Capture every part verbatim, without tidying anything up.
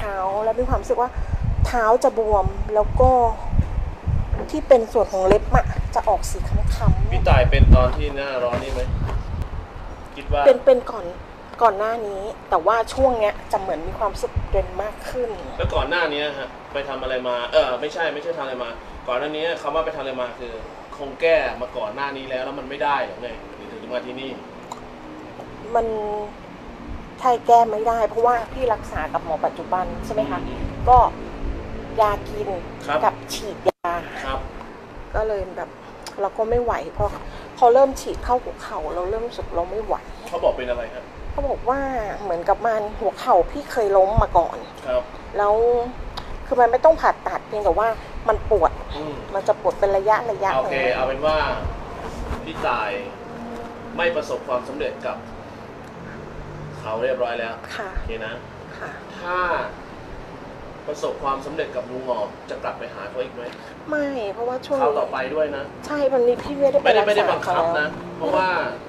เท้าแล้วมีความรู้สึกว่าเท้าจะบวมแล้วก็ที่เป็นส่วนของเล็บอะจะออกสีค้ำๆพี่ต่ายเป็นตอนที่หน้าร้อนนี่ไหมคิดว่าเป็นเป็นก่อนก่อนหน้านี้แต่ว่าช่วงเนี้ยจะเหมือนมีความสึกเด่นมากขึ้นแล้วก่อนหน้านี้ฮะไปทำอะไรมาเออไม่ใช่ไม่ใช่ทำอะไรมาก่อนหน้านี้คำว่าไปทำอะไรมาคือคงแก้มาก่อนหน้านี้แล้วแล้วมันไม่ได้หรือไงถึงมาที่นี่มันใช่แก้ไม่ได้เพราะว่าพี่รักษากับหมอปัจจุบันใช่ไหมคะก็ยากินกับฉีดยาก็เลยแบบเราก็ไม่ไหวเพราะพอเริ่มฉีดเข้าหัวเข่าเราเริ่มรู้สึกเราไม่ไหวเขาบอกเป็นอะไรครับเขาบอกว่าเหมือนกับมันหัวเข่าพี่เคยล้มมาก่อนครับแล้วคือมันไม่ต้องผ่าตัดเพียงแต่ว่ามันปวดมันจะปวดเป็นระยะระยะโอเคเอาเป็นว่าพี่ต่ายไม่ประสบความสำเร็จกับเขาเรียบร้อยแล้วค่ะโอเคนะถ้าประสบความสำเร็จกับลุงหมอกจะกลับไปหาเขาอีกไหมไม่เพราะว่าช่วงเขาต่อไปด้วยนะใช่วันนี้พี่ไม่ได้ไม่ได้ไม่ได้บังคับนะเพราะว่า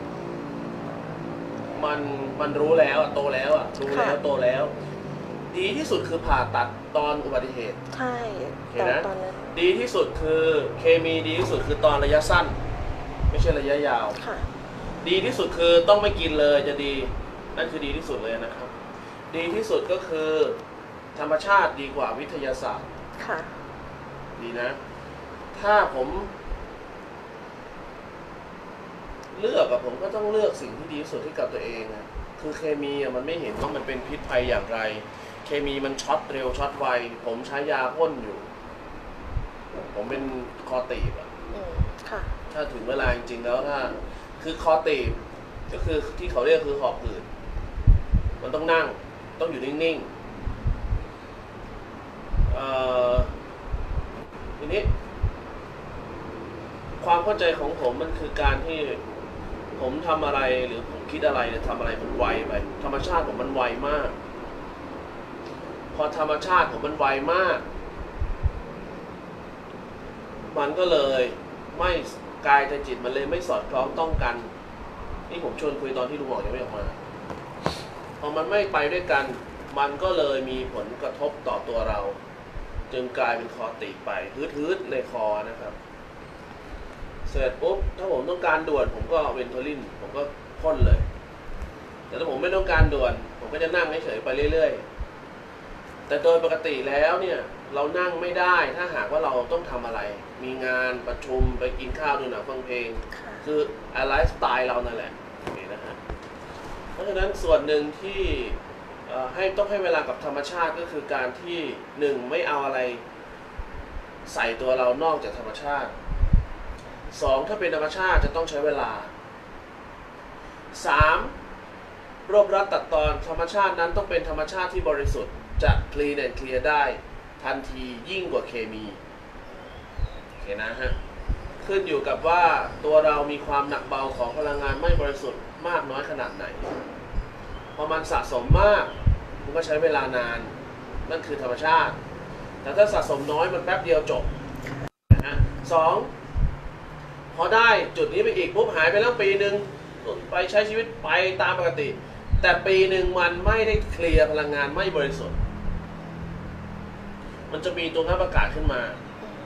มันมันรู้แล้วโตแล้วอ่ะรู้แล้วโตแล้วดีที่สุดคือผ่าตัดตอนอุบัติเหตุใช่เห็นนะดีที่สุดคือเคมีดีที่สุดคือตอนระยะสั้นไม่ใช่ระยะยาวดีที่สุดคือต้องไม่กินเลยจะดีนั่นคือดีที่สุดเลยนะครับดีที่สุดก็คือธรรมชาติดีกว่าวิทยาศาสตร์ค่ะดีนะถ้าผมเลือกอะผมก็ต้องเลือกสิ่งที่ดีที่สุดให้กับตัวเองอะคือเคมีอะมันไม่เห็นว่ามันเป็นพิษภัยอย่างไรเคมีมันช็อตเร็วช็อตไวผมใช้ยาพ่นอยู่ผมเป็นคอตีบอะถ้าถึงเวลาจริงๆแล้วถ้าคือคอตีบก็คือที่เขาเรียกคือหอบหืดมันต้องนั่งต้องอยู่นิ่งๆทีนี้ความเข้าใจของผมมันคือการที่ผมทำอะไรหรือผมคิดอะไรเนี่ยทำอะไรมันไวไปธรรมชาติผมมันไวมากพอธรรมชาติผมมันไวมากมันก็เลยไม่กายแต่จิตมันเลยไม่สอดคล้องต้องกันนี่ผมชวนคุยตอนที่ลุงหมอยังไม่ออกมาพอมันไม่ไปด้วยกันมันก็เลยมีผลกระทบต่อตัวเราจึงกลายเป็นคอตีบไปฮืดๆในคอนะครับเสร็จปุ๊บถ้าผมต้องการด่วนผมก็เวนโทลินผมก็พ่นเลยแต่ถ้าผมไม่ต้องการด่วนผมก็จะนั่งเฉยๆไปเรื่อยๆแต่โดยปกติแล้วเนี่ยเรานั่งไม่ได้ถ้าหากว่าเราต้องทำอะไรมีงานประชุมไปกินข้าวดูหนังฟังเพลงคือไลฟ์สไตล์เรานั่นแหละนี่นะฮะเพราะฉะนั้นส่วนหนึ่งที่ให้ต้องให้เวลากับธรรมชาติก็คือการที่หนึ่งไม่เอาอะไรใส่ตัวเรานอกจากธรรมชาติสองถ้าเป็นธรรมชาติจะต้องใช้เวลาสามรวบรัดตัดตอนธรรมชาตินั้นต้องเป็นธรรมชาติที่บริสุทธิ์จะคลีนแอนด์เคลียร์ได้ทันทียิ่งกว่าเคมีโอเคนะฮะขึ้นอยู่กับว่าตัวเรามีความหนักเบาของพลังงานไม่บริสุทธิ์มากน้อยขนาดไหนพอมันสะสมมากมันก็ใช้เวลานานนั่นคือธรรมชาติแต่ถ้าสะสมน้อยมันแป๊บเดียวจบนะฮะสองพอได้จุดนี้ไปอีกปุ๊บหายไปแล้วปีหนึ่งไปใช้ชีวิตไปตามปกติแต่ปีหนึ่งมันไม่ได้เคลียร์พลังงานไม่บริสุทธิ์มันจะมีตัวงับอากาศขึ้นมา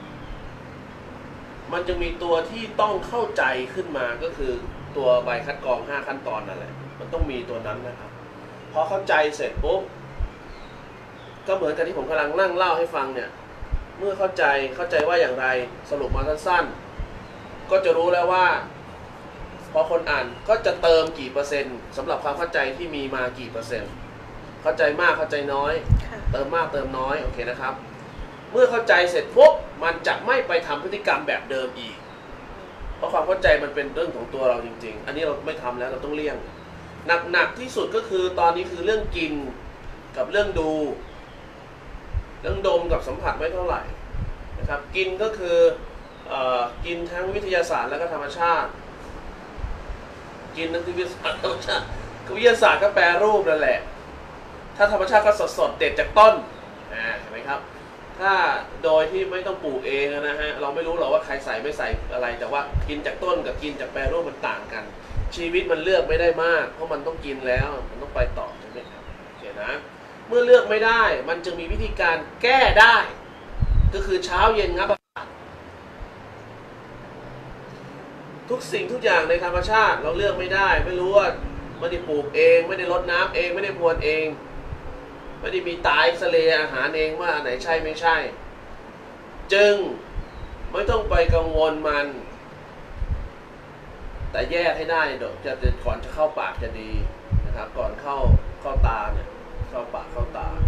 มันจะมีตัวที่ต้องเข้าใจขึ้นมาก็คือตัวใบคัดกรองห้าขั้นตอนนั่นแหละมันต้องมีตัวนั้นนะครับพอเข้าใจเสร็จปุ๊บก็เหมือนกับที่ผมกำลังนั่งเล่าให้ฟังเนี่ยเมื่อเข้าใจเข้าใจว่าอย่างไรสรุปมาสั้นๆก็จะรู้แล้วว่าพอคนอ่านก็จะเติมกี่เปอร์เซ็นต์สำหรับความเข้าใจที่มีมากี่เปอร์เซ็นต์เข้าใจมากเข้าใจน้อยเติมมากเติมน้อยโอเคนะครับเมื่อเข้าใจเสร็จปุ๊บมันจะไม่ไปทำพฤติกรรมแบบเดิมอีกเพราะความเข้าใจมันเป็นเรื่องของตัวเราจริงๆอันนี้เราไม่ทำแล้วเราต้องเลี่ยงหนักๆที่สุดก็คือตอนนี้คือเรื่องกินกับเรื่องดูเรื่องดมกับสัมผัสไม่เท่าไหร่นะครับกินก็คือเอ่อกินทั้งวิทยาศาสตร์และก็ธรรมชาติกินทั้งวิทยาศาสตร์ธรรมชาติวิทยาศาสตร์ก็แปรรูปนั่นแหละถ้าธรรมชาติก็สดๆเด็ดจากต้นอ่าเห็นไหมครับถ้าโดยที่ไม่ต้องปลูกเองนะฮะเราไม่รู้หรอกว่าใครใส่ไม่ใส่อะไรแต่ว่ากินจากต้นกับกินจากแปรรูปมันต่างกันชีวิตมันเลือกไม่ได้มากเพราะมันต้องกินแล้วมันต้องไปต่อใช่ไหมครับโอเคนะเมื่อเลือกไม่ได้มันจึงมีวิธีการแก้ได้ก็คือเช้าเย็นงับทุกสิ่งทุกอย่างในธรรมชาติเราเลือกไม่ได้ไม่รู้ว่าไม่ได้ปลูกเองไม่ได้รดน้ำเองไม่ได้พรวนเองไม่ได้มีตาเอ็กซเรย์อาหารเองว่าอันไหนใช่ไม่ใช่จึงไม่ต้องไปกังวลมันแต่แยกให้ได้เดี๋ยวจะจะก่อนจะเข้าปากจะดีนะครับก่อนเข้าเข้าตาเนี่ยเข้าปากเข้าตา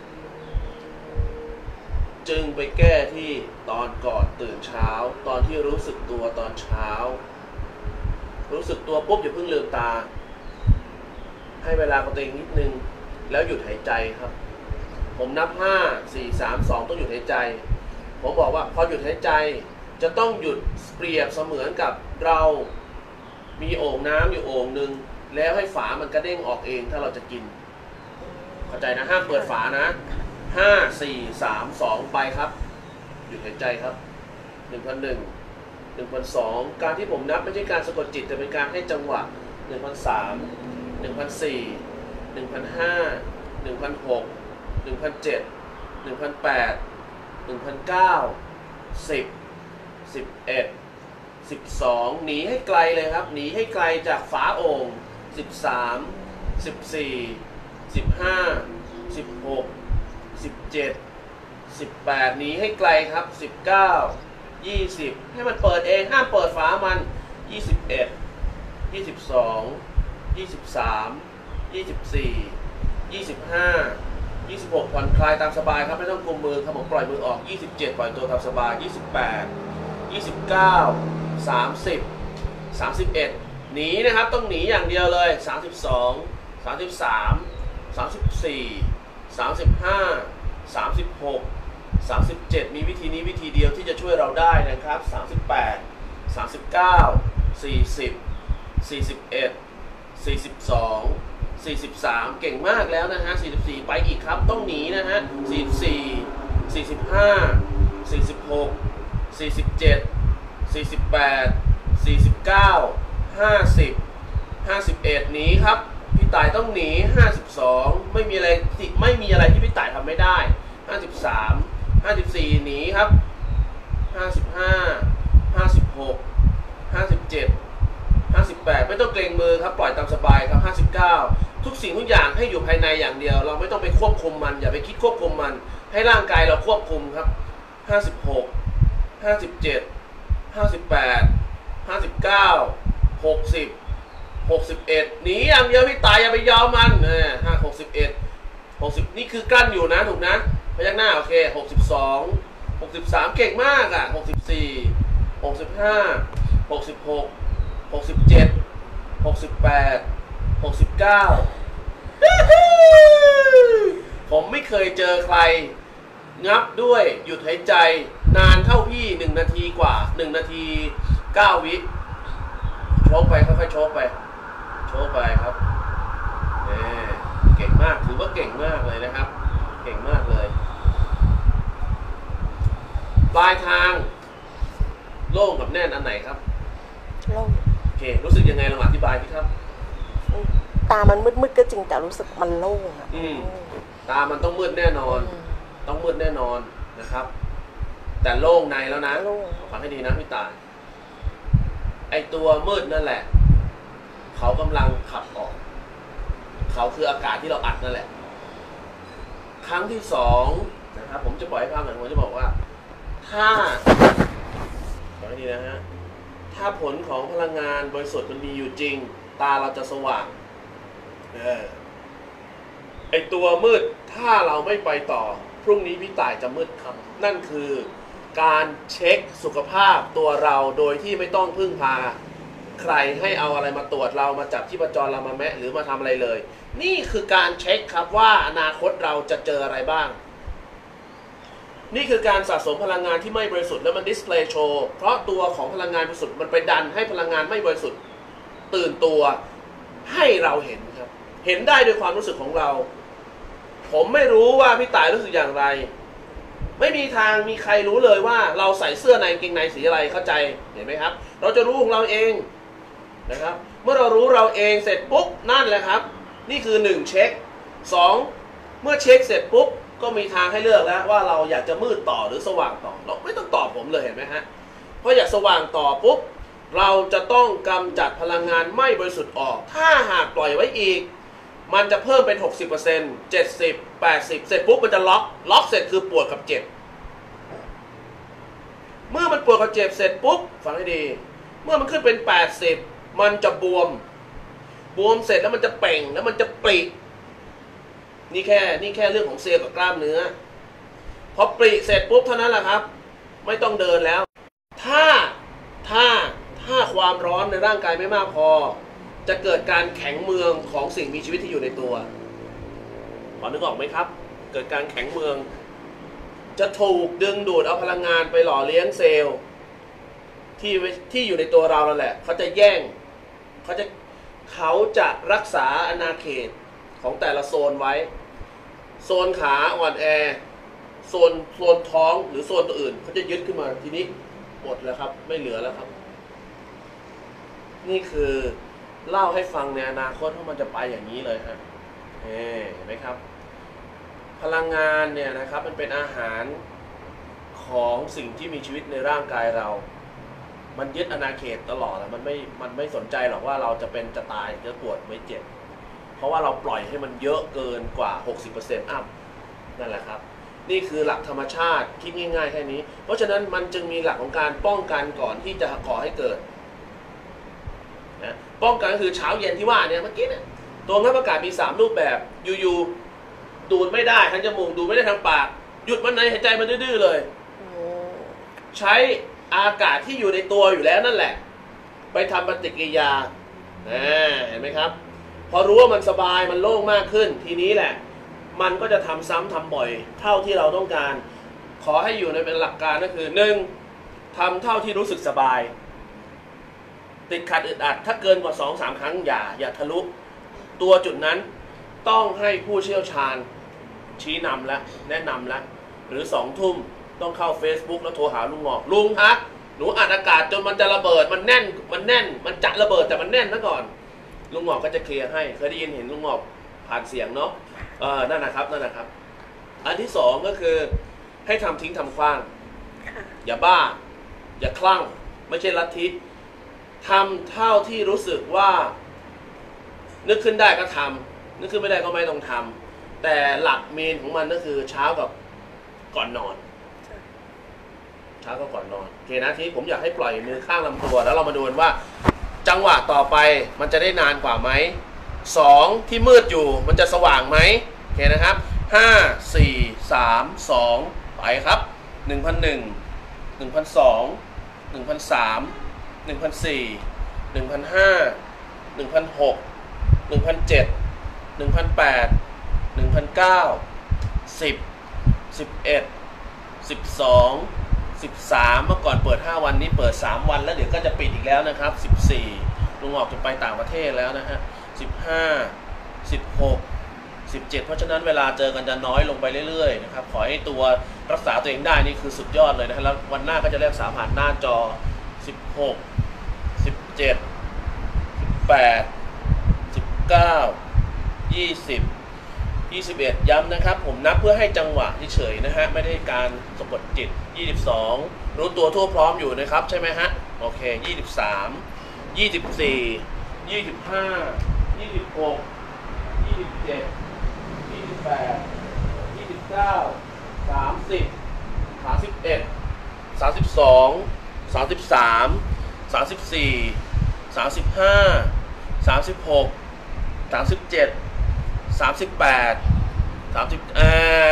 จึงไปแก้ที่ตอนก่อนตื่นเช้าตอนที่รู้สึกตัวตอนเช้ารู้สึกตัวปุ๊บอย่าเพิ่งลืมตาให้เวลากับตัวเองนิดนึงแล้วหยุดหายใจครับผมนับห้า สี่ สาม สองต้องหยุดหายใจผมบอกว่าพอหยุดหายใจจะต้องหยุดเปรียบเสมือนกับเรามีโอ่งน้ำอยู่โอ่งนึงแล้วให้ฝามันกระเด้งออกเองถ้าเราจะกินเข้าใจนะห้ามเปิดฝานะห้า สี่ สาม สองไปครับหยุดหายใจครับหนึ่งพันหนึ่ง หนึ่งพันสองการที่ผมนับไม่ใช่การสะกดจิตแต่เป็นการให้จังหวะหนึ่งพันสาม หนึ่งพันสี่ หนึ่งพันห้า หนึ่งพันหก หนึ่งพันเจ็ด หนึ่งพันแปด หนึ่งพันเก้า สิบ สิบเอ็ด สิบสองหนีให้ไกลเลยครับหนีให้ไกลจากฝาโอ่งสิบสาม สิบสี่ สิบห้า สิบหก สิบเจ็ด สิบแปดหนีให้ไกลครับสิบเก้า ยี่สิบให้มันเปิดเองห้ามเปิดฝามันยี่สิบเอ็ด ยี่สิบสอง ยี่สิบสาม ยี่สิบสี่ ยี่สิบห้า ยี่สิบหกผ่อนคลายตามสบายครับไม่ต้องกุมมือครับผมปล่อยมือออกยี่สิบเจ็ดปล่อยตัวตามสบายยี่สิบแปด ยี่สิบเก้า สามสิบ สามสิบเอ็ดหนีนะครับต้องหนีอย่างเดียวเลยสามสิบสอง สามสิบสาม สามสิบสี่ สามสิบห้า สามสิบหก สามสิบเจ็ดมีวิธีนี้วิธีเดียวที่จะช่วยเราได้นะครับสามสิบแปด สามสิบเก้า สี่สิบ สี่สิบเอ็ด สี่สิบสอง สี่สิบสามเก่งมากแล้วนะฮะสี่สิบสี่ไปอีกครับต้องหนีนะฮะสี่สิบสี่ สี่สิบห้า สี่สิบหก สี่สิบเจ็ด สี่สิบแปด สี่สิบเก้า ห้าสิบ ห้าสิบเอ็ดหนีครับพี่ต่ายต้องหนีห้าสิบสองไม่มีอะไรไม่มีอะไรที่พี่ต่ายทำไม่ได้ห้าสิบสาม ห้าสิบสี่หนีครับห้าสิบห้า ห้าสิบหก ห้าสิบเจ็ด ห้าสิบแปดไม่ต้องเกรงมือครับปล่อยตามสบายครับห้าสิบเก้าทุกสิ่งทุกอย่างให้อยู่ภายในอย่างเดียวเราไม่ต้องไปควบคุมมันอย่าไปคิดควบคุมมันให้ร่างกายเราควบคุมครับห้าสิบหก ห้าสิบเจ็ด ห้าสิบแปด ห้าสิบเก้า หกสิบ หกสิบเอ็ดหนีอย่างเดียวพี่ตายอย่าไปยอมมันเออห้า หกสิบเอ็ด หกสิบนี่คือกลั้นอยู่นะถูกนะพยักหน้าโอเคหกสิบสอง หกสิบสามเก่งมากอ่ะหกสิบสี่ หกสิบห้า หกสิบหก หกสิบเจ็ด หกสิบแปด หกสิบเก้าผมไม่เคยเจอใครงับด้วยหยุดหายใจนานเท่าพี่หนึ่งนาทีกว่าหนึ่งนาทีเก้าวิโชกไปค่อยๆโชกไปโชกไปครับเก่งมากถือว่าเก่งมากเลยนะครับเก่งมากเลยปลายทางโล่งกับแน่นอันไหนครับโล่งโอเครู้สึกยังไงลองอธิบายพี่ครับตามันมืดๆก็จริงแต่รู้สึกมันโล่งอ่ะอืมตามันต้องมืดแน่นอนต้องมืดแน่นอนนะครับแต่โล่งในแล้วนะฟังให้ดีนะพี่ตาไอตัวมืดนั่นแหละเขากำลังขับออกเขาคืออากาศที่เราอัดนั่นแหละครั้งที่สองนะครับผมจะปล่อยให้ฟังหน่อยผมจะบอกว่าถ้าฟังให้ดีนะฮะถ้าผลของพลังงานบริสุทธิ์มันมีอยู่จริงตาเราจะสว่างเออไอตัวมืดถ้าเราไม่ไปต่อพรุ่งนี้พี่ต่ายจะมืดครับนั่นคือการเช็คสุขภาพตัวเราโดยที่ไม่ต้องพึ่งพาใครให้เอาอะไรมาตรวจเรามาจับที่ประจรเรามาแมะหรือมาทำอะไรเลยนี่คือการเช็คครับว่าอนาคตเราจะเจออะไรบ้างนี่คือการสะสมพลังงานที่ไม่บริสุทธิ์แล้วมันดิสเพลย์โชว์เพราะตัวของพลังงานบริสุทธิ์มันไปดันให้พลังงานไม่บริสุทธิ์ตื่นตัวให้เราเห็นครับเห็นได้ด้วยความรู้สึกของเราผมไม่รู้ว่าพี่ต่ายรู้สึกอย่างไรไม่มีทางมีใครรู้เลยว่าเราใส่เสื้อในกางเกงในสีอะไรเข้าใจเห็นไหมครับเราจะรู้ของเราเองนะครับเมื่อเรารู้เราเองเสร็จปุ๊บนั่นแหละครับนี่คือหนึ่งเช็คสองเมื่อเช็คเสร็จปุ๊บก็มีทางให้เลือกแล้วว่าเราอยากจะมืดต่อหรือสว่างต่อเราไม่ต้องตอบผมเลยเห็นไหมฮะเพราะอยากสว่างต่อปุ๊บเราจะต้องกำจัดพลังงานไม่บริสุทธิ์ออกถ้าหากปล่อยไว้อีกมันจะเพิ่มเป็น หกสิบเปอร์เซ็นต์ เจ็ดสิบ แปดสิบ เสร็จปุ๊บมันจะล็อกล็อกเสร็จคือปวดกับเจ็บเมื่อมันปวดกับเจ็บเสร็จปุ๊บฟังให้ดีเมื่อมันขึ้นเป็นแปดสิบมันจะบวมบวมเสร็จแล้วมันจะเป่งแล้วมันจะปรินี่แค่นี่แค่เรื่องของเซลล์กับกล้ามเนื้อพอปริเสร็จปุ๊บเท่านั้นแหละครับไม่ต้องเดินแล้วถ้าถ้าถ้าความร้อนในร่างกายไม่มากพอจะเกิดการแข็งเมืองของสิ่งมีชีวิตที่อยู่ในตัวพอนึกออกไหมครับเกิดการแข็งเมืองจะถูกดึงดูดเอาพลังงานไปหล่อเลี้ยงเซลล์ที่ที่อยู่ในตัวเรานั่นแหละเขาจะแย่งเขาจะเขาจะรักษาอาณาเขตของแต่ละโซนไว้โซนขาอ่อนแอโซนโซนท้องหรือโซนตัวอื่นเขาจะยึดขึ้นมาทีนี้หมดแล้วครับไม่เหลือแล้วครับนี่คือเล่าให้ฟังในอนาคตว่ามันจะไปอย่างนี้เลยฮะเห็นไหมครับพลังงานเนี่ยนะครับมันเป็นอาหารของสิ่งที่มีชีวิตในร่างกายเรามันยึดอาณาเขตตลอดมันไม่มันไม่สนใจหรอกว่าเราจะเป็นจะตายจะปวดไม่เจ็บเพราะว่าเราปล่อยให้มันเยอะเกินกว่า หกสิบเปอร์เซ็นต์ อัพนั่นแหละครับนี่คือหลักธรรมชาติคิดง่ายๆแค่นี้เพราะฉะนั้นมันจึงมีหลักของการป้องกันก่อนที่จะก่อให้เกิดนะป้องกันก็คือเช้าเย็นที่ว่าเนี่ยเมื่อกี้เนี่ยตัวงับอากาศมีสามรูปแบบอยู่ๆดูดไม่ได้ทางจมูกดูดไม่ได้ทางปากหยุดมันในหายใจมันดื้อๆเลยใช้อากาศที่อยู่ในตัวอยู่แล้วนั่นแหละไปทำปฏิกิริยาเห็นไหมครับพอรู้ว่ามันสบายมันโล่งมากขึ้นทีนี้แหละมันก็จะทำซ้ำทำบ่อยเท่าที่เราต้องการขอให้อยู่ในเป็นหลักการก็คือหนึ่งทำเท่าที่รู้สึกสบายติดขัดอึดอัดถ้าเกินกว่า สองสาม ครั้งอย่าอย่าทะลุตัวจุดนั้นต้องให้ผู้เชี่ยวชาญชี้นำและแนะนำและหรือสองทุ่มต้องเข้า Facebook แล้วโทรหาลุงหงอกลุงฮะหนูอัดอากาศจนมันจะระเบิดมันแน่นมันแน่นมันจะระเบิดแต่มันแน่นซะก่อนลุงหงอกก็จะเคลียร์ให้เคยได้ยินเห็นลุงหงอกผ่านเสียงเนาะเออนั่นนะครับนั่นนะครับอันที่สองก็คือให้ทำทิ้งทำขว้างอย่าบ้าอย่าคลั่งไม่ใช่ลัทธิทำเท่าที่รู้สึกว่านึกขึ้นได้ก็ทำนึกขึ้นไม่ได้ก็ไม่ต้องทำแต่หลักเมนของมันก็คือเช้ากับก่อนนอนเช้าก็ก่อนนอนโอเคนะทีผมอยากให้ปล่อยมือข้างลำตัวแล้วเรามาดูกันว่าจังหวะต่อไปมันจะได้นานกว่าไหมสองที่มืดอยู่มันจะสว่างไหมโอเคนะครับห้า สี่ สาม สองไปครับ หนึ่งพันหนึ่ง หนึ่งพันสอง หนึ่งพันสาม หนึ่งพันสี่ หนึ่งพันห้า หนึ่งพันหก หนึ่งพันเจ็ด หนึ่งพันแปด หนึ่งพันเก้า สิบ สิบเอ็ด สิบสอง สิบสามเมื่อก่อนเปิดห้าวันนี้เปิดสามวันแล้วเดี๋ยวก็จะปิดอีกแล้วนะครับสิบสี่ลุงออกจะไปต่างประเทศแล้วนะฮะสิบห้า สิบหก สิบเจ็ดเพราะฉะนั้นเวลาเจอกันจะน้อยลงไปเรื่อยๆนะครับขอให้ตัวรักษาตัวเองได้นี่คือสุดยอดเลยนะฮะแล้ววันหน้าก็จะเรียกสาผ่านหน้าจอสิบหก สิบเจ็ด สิบแปด สิบเก้า ยี่สิบ ยี่สิบเอ็ดย้ำนะครับผมนับเพื่อให้จังหวะเฉยๆนะฮะไม่ได้การสะกดจิตยี่สิบสองรู้ตัวทั่วพร้อมอยู่นะครับใช่ไหมฮะโอเคยี่สิบสาม ยี่สิบสี่ ยี่สิบห้า ยี่สิบหก ยี่สิบเจ็ด ยี่สิบแปด ยี่สิบเก้า สามสิบ สามสิบเอ็ด สามสิบสอง สามสิบสาม สามสิบสี่ สามสิบห้า สามสิบหก สามสิบเจ็ด สามสิบแปด สามสิบเอ่อ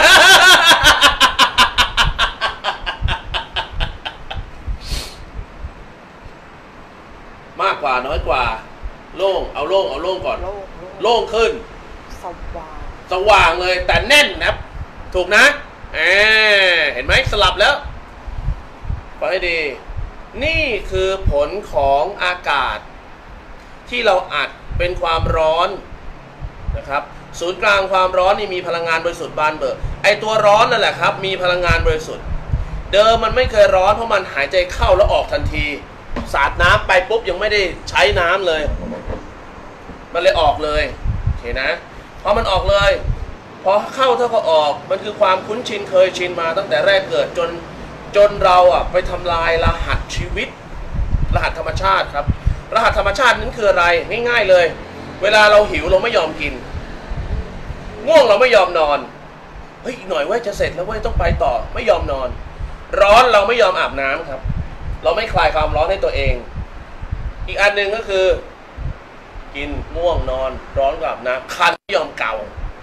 มากกว่าน้อยกว่าโล่งเอาโล่งเอาโล่งก่อนโล่งขึ้นสว่างสว่างเลยแต่แน่นนะถูกนะเออเห็นไหมสลับแล้วฟังให้ดีนี่คือผลของอากาศที่เราอัดเป็นความร้อนนะครับศูนย์กลางความร้อนนี่มีพลังงานบริสุทธิ์บานเบิกไอตัวร้อนนั่นแหละครับมีพลังงานบริสุทธิ์เดิมมันไม่เคยร้อนเพราะมันหายใจเข้าแล้วออกทันทีสาดน้ำไปปุ๊บยังไม่ได้ใช้น้ำเลยมันเลยออกเลยโอเคนะพอมันออกเลยพพอเข้าเท่าก็ออกมันคือความคุ้นชินเคยชินมาตั้งแต่แรกเกิดจนจนเราอ่ะไปทำลายรหัสชีวิตรหัสธรรมชาติครับรหัสธรรมชาตินั้นคืออะไรง่ายๆเลยเวลาเราหิวเราไม่ยอมกินง่วงเราไม่ยอมนอนเฮ้ยอีกหน่อยเว้ยจะเสร็จแล้วเว้ยต้องไปต่อไม่ยอมนอนร้อนเราไม่ยอมอาบน้ำครับเราไม่คลายความร้อนให้ตัวเองอีกอันหนึ่งก็คือกินง่วงนอนร้อนกับอาบน้ำคันไม่ยอมเกา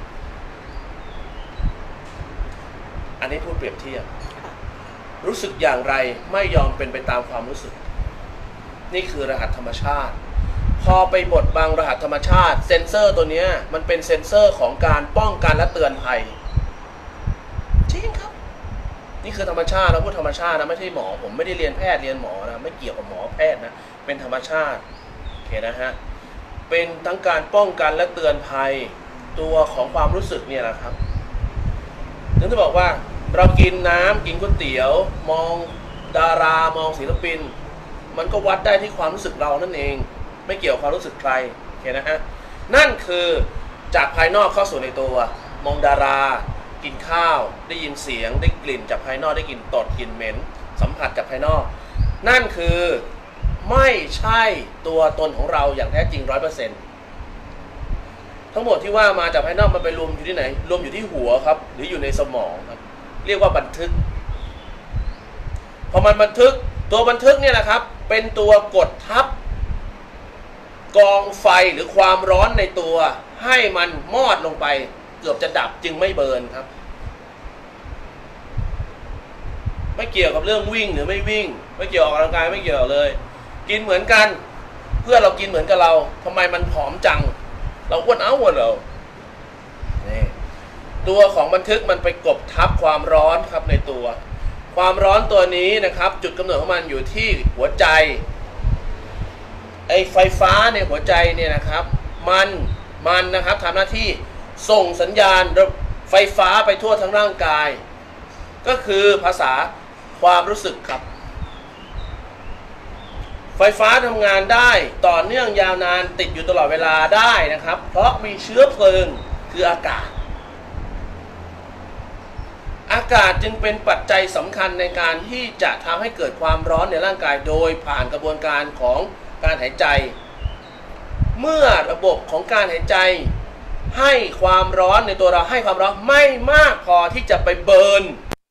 อันนี้พูดเปรียบเทียบรู้สึกอย่างไรไม่ยอมเป็นไปตามความรู้สึกนี่คือรหัสธรรมชาติพอไปบดบังรหัสธรรมชาติเซ็นเซอร์ตัวนี้มันเป็นเซ็นเซอร์ของการป้องกันและเตือนภัยจริงครับนี่คือธรรมชาติเราพูดธรรมชาตินะไม่ใช่หมอผมไม่ได้เรียนแพทย์เรียนหมอนะไม่เกี่ยวกับหมอแพทย์นะเป็นธรรมชาติโอเคนะฮะเป็นทั้งการป้องกันและเตือนภัยตัวของความรู้สึกเนี่ยแหละครับถึงจะบอกว่าเรากินน้ำกินก๋วยเตี๋ยวมองดารามองศิลปินมันก็วัดได้ที่ความรู้สึกเรานั่นเองไม่เกี่ยวกับความรู้สึกใครโอเคนะฮะนั่นคือจากภายนอกเข้าสู่ในตัวมองดารากินข้าวได้ยินเสียงได้กลิ่นจากภายนอกได้กลิ่นตดกลิ่นเหม็นสัมผัสจากภายนอกนั่นคือไม่ใช่ตัวตนของเราอย่างแท้จริง ร้อยเปอร์เซ็นต์ ทั้งหมดที่ว่ามาจากภายนอกมันไปรวมอยู่ที่ไหนรวมอยู่ที่หัวครับหรืออยู่ในสมองครับเรียกว่าบันทึกพอมันบันทึกตัวบันทึกเนี่ยนะครับเป็นตัวกดทับกองไฟหรือความร้อนในตัวให้มันมอดลงไปเกือบจะดับจึงไม่เบิร์นครับไม่เกี่ยวกับเรื่องวิ่งหรือไม่วิ่งไม่เกี่ยวออกกำลังกายไม่เกี่ยวเลยกินเหมือนกันเพื่อเรากินเหมือนกับเราทำไมมันผอมจังเราอ้วนเอาอ้วนเรานี่ตัวของบันทึกมันไปกบทับความร้อนครับในตัวความร้อนตัวนี้นะครับจุดกำเนิดของมันอยู่ที่หัวใจไอไฟฟ้าในหัวใจเนี่ยนะครับมันมันนะครับทำหน้าที่ส่งสัญญาณไฟฟ้าไปทั่วทั้งร่างกายก็คือภาษาความรู้สึกครับไฟฟ้าทำงานได้ต่อเนื่องยาวนานติดอยู่ตลอดเวลาได้นะครับเพราะมีเชื้อเพลิงคืออากาศอากาศจึงเป็นปัจจัยสำคัญในการที่จะทำให้เกิดความร้อนในร่างกายโดยผ่านกระบวนการของการหายใจเมื่อระบบของการหายใจให้ความร้อนในตัวเราให้ความร้อนไม่มากพอที่จะไปเบิร์น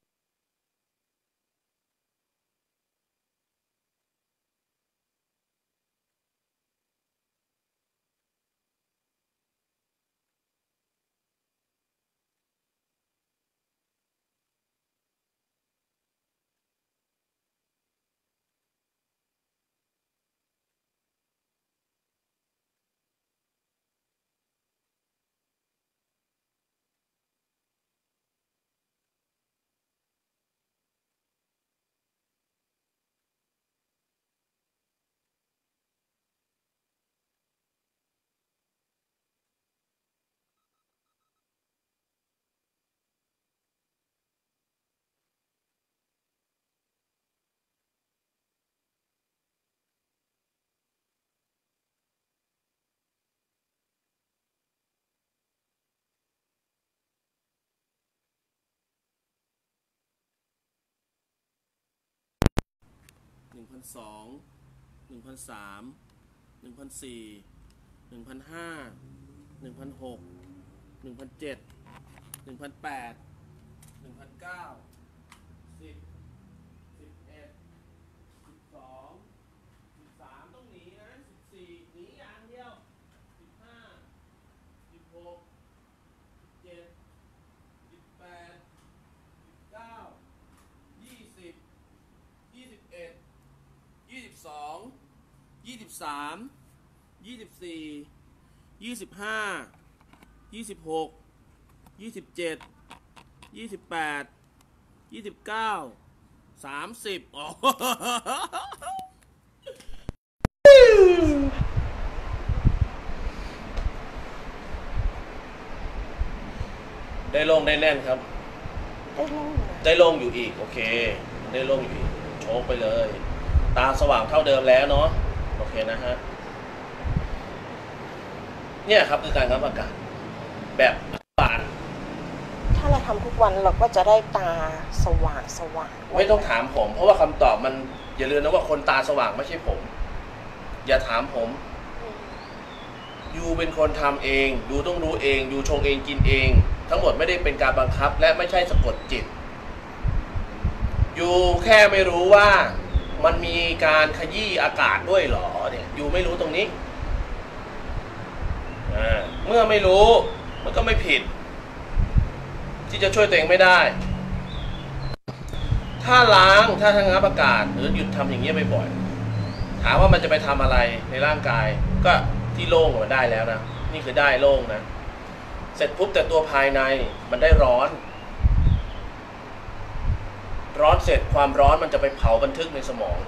หนึ่งพันสอง หนึ่งพันสาม หนึ่งพันสี่ หนึ่งพันห้า หนึ่งพันหก หนึ่งพันเจ็ด หนึ่งพันแปด หนึ่งพันเก้า สิบ สิบเอ็ด สิบสอง สิบสามต้องหนีนะสิบสี่หนีอย่างเดียวสิบห้า สิบหก สิบเจ็ด สิบแปด สิบเก้า ยี่สิบ ยี่สิบเอ็ด ยี่สิบสอง ยี่สิบสาม ยี่สิบสี่ ยี่สิบห้า ยี่สิบหก ยี่สิบเจ็ด ยี่สิบแปด ยี่สิบเก้า สามสิบอ๋อได้ลงได้แน่นครับได้ลงได้ลงอยู่อีกโอเคได้ลงอยู่อีกโชกไปเลยตาสว่างเท่าเดิมแล้วเนาะโอเคนะฮะเนี่ยครับคือการรับอากาศแบบบานทำทุกวันเราก็จะได้ตาสว่างสว่างไม่ต้องถามผมเพราะว่าคำตอบมันอย่าลืมนะว่าคนตาสว่างไม่ใช่ผมอย่าถามผมยูเป็นคนทำเองยูต้องรู้เองยูชงเองกินเองทั้งหมดไม่ได้เป็นการบังคับและไม่ใช่สะกดจิตยูแค่ไม่รู้ว่ามันมีการขยี้อากาศด้วยหรอเนี่ยยูไม่รู้ตรงนี้เมื่อไม่รู้มันก็ไม่ผิดที่จะช่วยตัวเองไม่ได้ถ้าล้างถ้าทางงับอากาศหรือหยุดทำอย่างเงี้ยบ่อยๆถามว่ามันจะไปทำอะไรในร่างกายก็ที่โล่งมันได้แล้วนะนี่คือได้โล่งนะเสร็จปุ๊บแต่ตัวภายในมันได้ร้อนร้อนเสร็จความร้อนมันจะไปเผาบันทึกในสมอง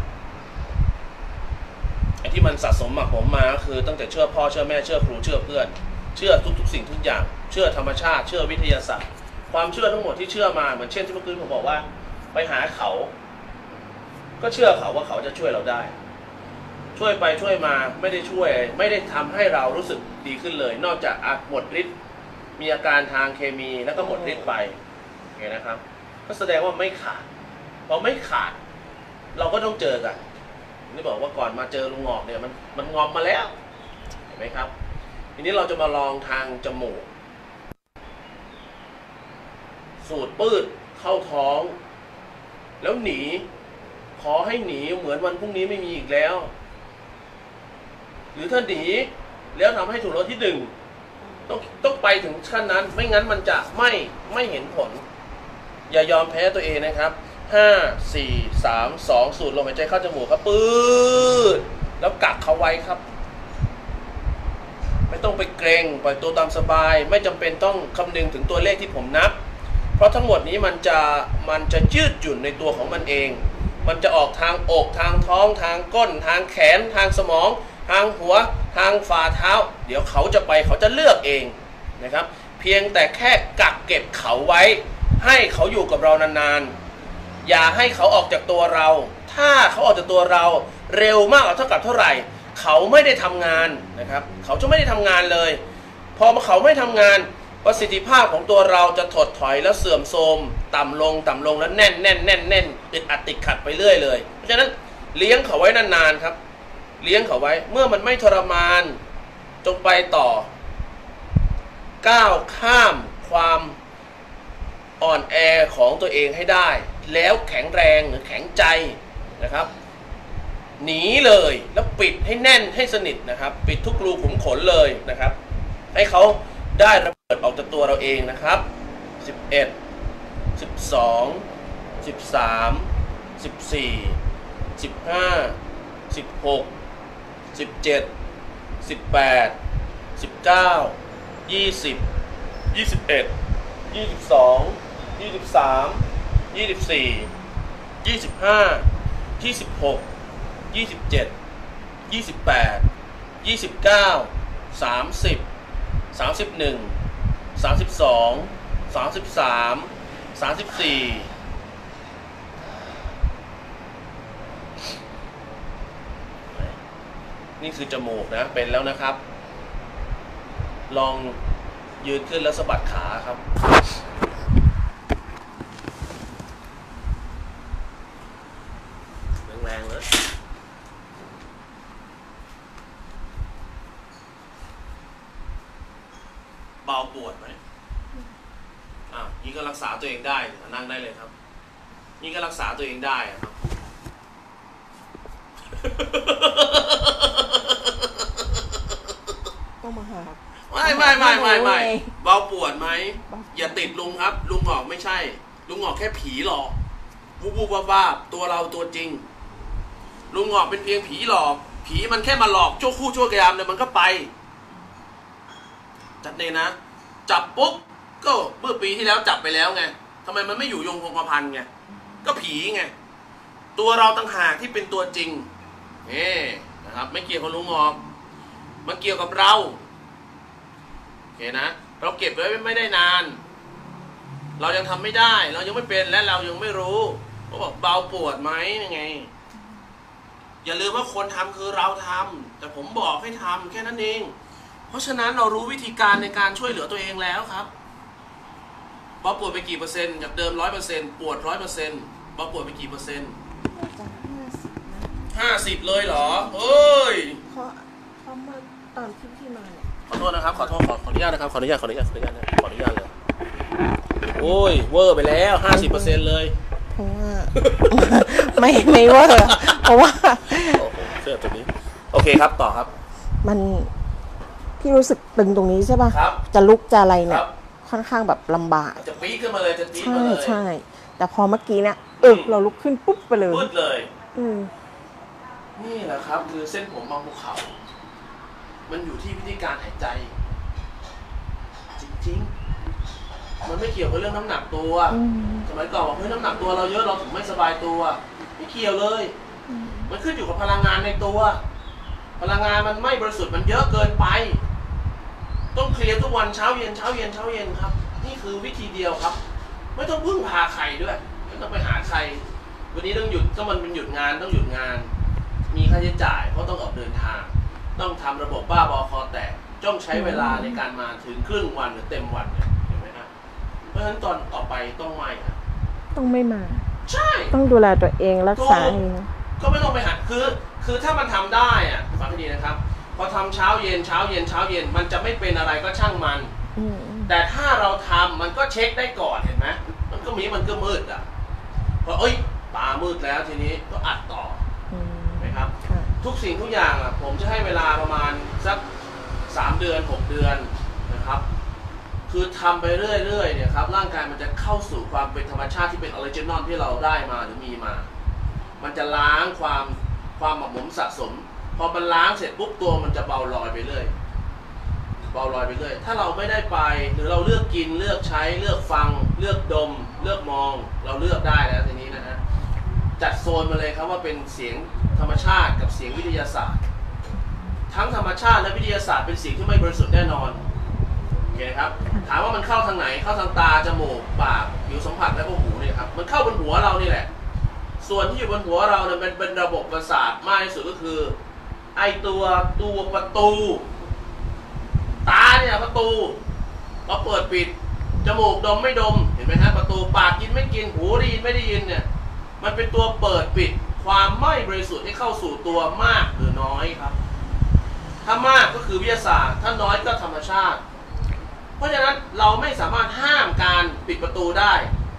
ไอ้ที่มันสะสมหมักหมมมาก็คือตั้งแต่เชื่อพ่อเชื่อแม่เชื่อครูเชื่อเพื่อนเชื่อทุกๆสิ่งทุกอย่างเชื่อธรรมชาติเชื่อวิทยาศาสตร์ความเชื่อทั้งหมดที่เชื่อมาเหมือนเช่นที่เมื่อกี้ผมบอกว่าไปหาเขาก็เชื่อเขาว่าเขาจะช่วยเราได้ช่วยไปช่วยมาไม่ได้ช่วยไม่ได้ทำให้เรารู้สึกดีขึ้นเลยนอกจากหมดฤทธิ์มีอาการทางเคมีแล้วก็หมดฤทธิ์ไปโอเคนะครับก็แสดงว่าไม่ขาดพอไม่ขาดเราก็ต้องเจอกันนี่บอกว่าก่อนมาเจอลุงงอกเนี่ยมันมันงอมมาแล้วเห็นไหมครับทีนี้เราจะมาลองทางจมูกสูดปืดเข้าท้องแล้วหนีขอให้หนีเหมือนวันพรุ่งนี้ไม่มีอีกแล้วหรือถ้าหนีแล้วทำให้ถูกรถที่ดึงต้องต้องไปถึงขั้นนั้นไม่งั้นมันจะไม่ไม่เห็นผลอย่ายอมแพ้ตัวเองนะครับห้า สี่ สาม สองสูดลมหายใจเข้าจมูกครับปืดแล้วกักเขาไว้ครับไม่ต้องไปเกรงปล่อยตัวตามสบายไม่จำเป็นต้องคำนึงถึงตัวเลขที่ผมนับเพราะทั้งหมดนี้มันจะมันจะยืดหยุ่นในตัวของมันเองมันจะออกทางอกทางท้องทางก้นทางแขนทางสมองทางหัวทางฝ่าเท้าเดี๋ยวเขาจะไปเขาจะเลือกเองนะครับเพียงแต่แค่กักเก็บเขาไว้ให้เขาอยู่กับเรานานๆอย่าให้เขาออกจากตัวเราถ้าเขาออกจากตัวเราเร็วมากเท่ากับเท่าไหร่เขาไม่ได้ทำงานนะครับเขาจะไม่ได้ทำงานเลยพอเขาไม่ทำงานประสิทธิภาพของตัวเราจะถดถอยแล้วเสื่อมโทรมต่ำลงต่ำลงแล้วแน่นแน่นแน่นแน่นอึดอัดติดขัดไปเรื่อยเลยเพราะฉะนั้นเลี้ยงเขาไว้นานๆครับเลี้ยงเขาไว้เมื่อมันไม่ทรมานจงไปต่อก้าวข้ามความอ่อนแอของตัวเองให้ได้แล้วแข็งแรงหรือแข็งใจนะครับหนีเลยแล้วปิดให้แน่นให้สนิทนะครับปิดทุกรูขุมขนเลยนะครับให้เขาได้ระเบิดออกจากตัวเราเองนะครับสิบเอ็ด สิบสอง สิบสาม สิบสี่ สิบห้า สิบหก สิบเจ็ด สิบแปด สิบเก้า ยี่สิบ ยี่สิบเอ็ด ยี่สิบสอง ยี่สิบสาม ยี่สิบสี่ ยี่สิบห้า ยี่สิบหก ยี่สิบเจ็ด ยี่สิบแปด ยี่สิบเก้า สามสิบ สามสิบเอ็ด สามสิบสอง สามสิบสาม สามสิบสี่นี่คือจมูกนะเป็นแล้วนะครับลองยืนขึ้นแล้วสะบัดขาครับแรงๆเลยเบาปวดไหมอ่ะนี่ก็รักษาตัวเองได้นั่งได้เลยครับนี่ก็รักษาตัวเองได้ครับต้องมาหาไม่ไม่ไม่ไม่ไม่เบาปวดไหมอย่าติดลุงครับลุงหงอกไม่ใช่ลุงหงอกแค่ผีหลอกบูบูบ้าบ้าตัวเราตัวจริงลุงหงอกเป็นเพียงผีหลอกผีมันแค่มาหลอกชั่วคู่ชั่วกยามเดี๋ยวมันก็ไปจัดเนนะจับปุ๊บก็เมื่อปีที่แล้วจับไปแล้วไงทำไมมันไม่อยู่ยงคงกระพันไงก็ผีไงตัวเราต่างหากที่เป็นตัวจริงนี่นะครับไม่เกี่ยวกับลุงหงอกมันเกี่ยวกับเราโอเคนะเราเก็บไว้ไม่ได้นานเรายังทำไม่ได้เรายังไม่เป็นและเรายังไม่รู้เขาบอกเบาปวดไหมยังไงอย่าลืมว่าคนทำคือเราทำแต่ผมบอกให้ทำแค่นั้นเองเพราะฉะนั้นเรารู้วิธีการในการช่วยเหลือตัวเองแล้วครับบอสปวดไปกี่เปอร์เซ็นต์จากเดิมร้อยเปอร์เซ็นต์ปวดร้อยเปอร์เซ็นต์บอสปวดไปกี่เปอร์เซ็นต์จะห้าสิบนะห้าสิบเลยเหรอเอ้ยเพราะเพราะเมื่อตอนที่พี่มาเนี่ยขอโทษนะครับขอโทษขอขออนุญาตนะครับขออนุญาตขออนุญาตขออนุญาตนะขออนุญาตเลยโอ้ยเวอร์ไปแล้วห้าสิบเปอร์เซ็นต์เลยเพราะว่า ไม่ไม่ว่าเพราะว่าโอ้โหเสื้อตัวนี้โอเคครับต่อครับมันพี่รู้สึกตึงตรงนี้ใช่ป่ะครับจะลุกจะอะไรคเนี่รัยบค่อนข้างแบบลำบากจะปี๊ดขึ้นมาเลยจะจี๊ดใช่มาเลยใช่ แต่พอเมื่อกี้เนี่ยเออเราลุกขึ้นปุ๊บไปเลยพูดเลยอืมนี่แหละครับคือเส้นผมบางภูเขา มันอยู่ที่วิธีการหายใจ จริงๆ มันไม่เกี่ยวกับเรื่องน้ำหนักตัวอืมสมัยก่อนบอกเฮ้ยน้ำหนักตัวเราเยอะเราถึงไม่สบายตัว ไม่เกี่ยวเลยอืมมันขึ้นอยู่กับพลังงานในตัว พลังงานมันไม่บริสุทธิ์มันเยอะเกินไป ต้องเคลียร์ทุกวันเช้าเย็นเช้าเย็นเช้าเย็นครับ นี่คือวิธีเดียวครับ ไม่ต้องพึ่งพาใครด้วยไม่ต้องไปหาใคร วันนี้ต้องหยุดก็มันเป็นหยุดงานต้องหยุดงาน มีค่าใช้จ่ายเพราะต้องออกเดินทาง ต้องทำระบบบ้าบอคอแตกต้องใช้เวลาในการมาถึงครึ่งวันหรือเต็มวันเนี่ยเห็นไหมครับเพราะฉะนั้นตอนต่อไปต้องไม่ครับต้องไม่มาใช่ต้องดูแลตัวเองรักษาเองก็ไม่ต้องไปหาคือ คือถ้ามันทำได้อะฟังให้ดีนะครับ พอทำเช้าเย็นเช้าเย็นเช้าเย็น มันจะไม่เป็นอะไรก็ช่างมันอืมแต่ถ้าเราทำมันก็เช็คได้ก่อนเห็นไหมมันก็มีมันก็มืดอ่ะพอเอ้ยตามืดแล้วทีนี้ก็อัดต่ออืมเห็นไหมครับค่ะทุกสิ่งทุกอย่างอ่ะผมจะให้เวลาประมาณสักสามเดือนหกเดือนนะครับ คือทำไปเรื่อยๆเนี่ยครับร่างกายมันจะเข้าสู่ความเป็นธรรมชาติที่เป็นออริจินอลที่เราได้มาหรือมีมา มันจะล้างความความหมักหมมสะสม พอมันล้างเสร็จปุ๊บตัวมันจะเบาลอยไปเรื่อยเบาลอยไปเรื่อยถ้าเราไม่ได้ไปหรือเราเลือกกินเลือกใช้เลือกฟัง เลือกดม เลือกมอง เราเลือกได้แล้วทีนี้นะฮะจัดโซนมาเลยครับว่าเป็นเสียงธรรมชาติกับเสียงวิทยาศาสตร์ ทั้งธรรมชาติและวิทยาศาสตร์เป็นสิ่งที่ไม่บริสุทธิ์แน่นอนโอเคครับถามว่ามันเข้าทางไหนเข้าทางตาจมูกปากผิวสัมผัสและก็หูเนี่ยครับมันเข้าบนหัวเรานี่แหละส่วนที่อยู่บนหัวเราเนี่ยมันเป็นระบบประสาทมากที่สุดก็คือไอตัวตัวประตูตาเนี่ยประตูเราเปิดปิดจมูกดมไม่ดมเห็นไหมฮะประตูปากกินไม่กินหูได้ยินไม่ได้ยินเนี่ยมันเป็นตัวเปิดปิดความไม่บริสุทธิ์ให้เข้าสู่ตัวมากหรือน้อยครับถ้ามากก็คือวิทยาศาสตร์ถ้าน้อยก็ธรรมชาติเพราะฉะนั้นเราไม่สามารถห้ามการปิดประตูได้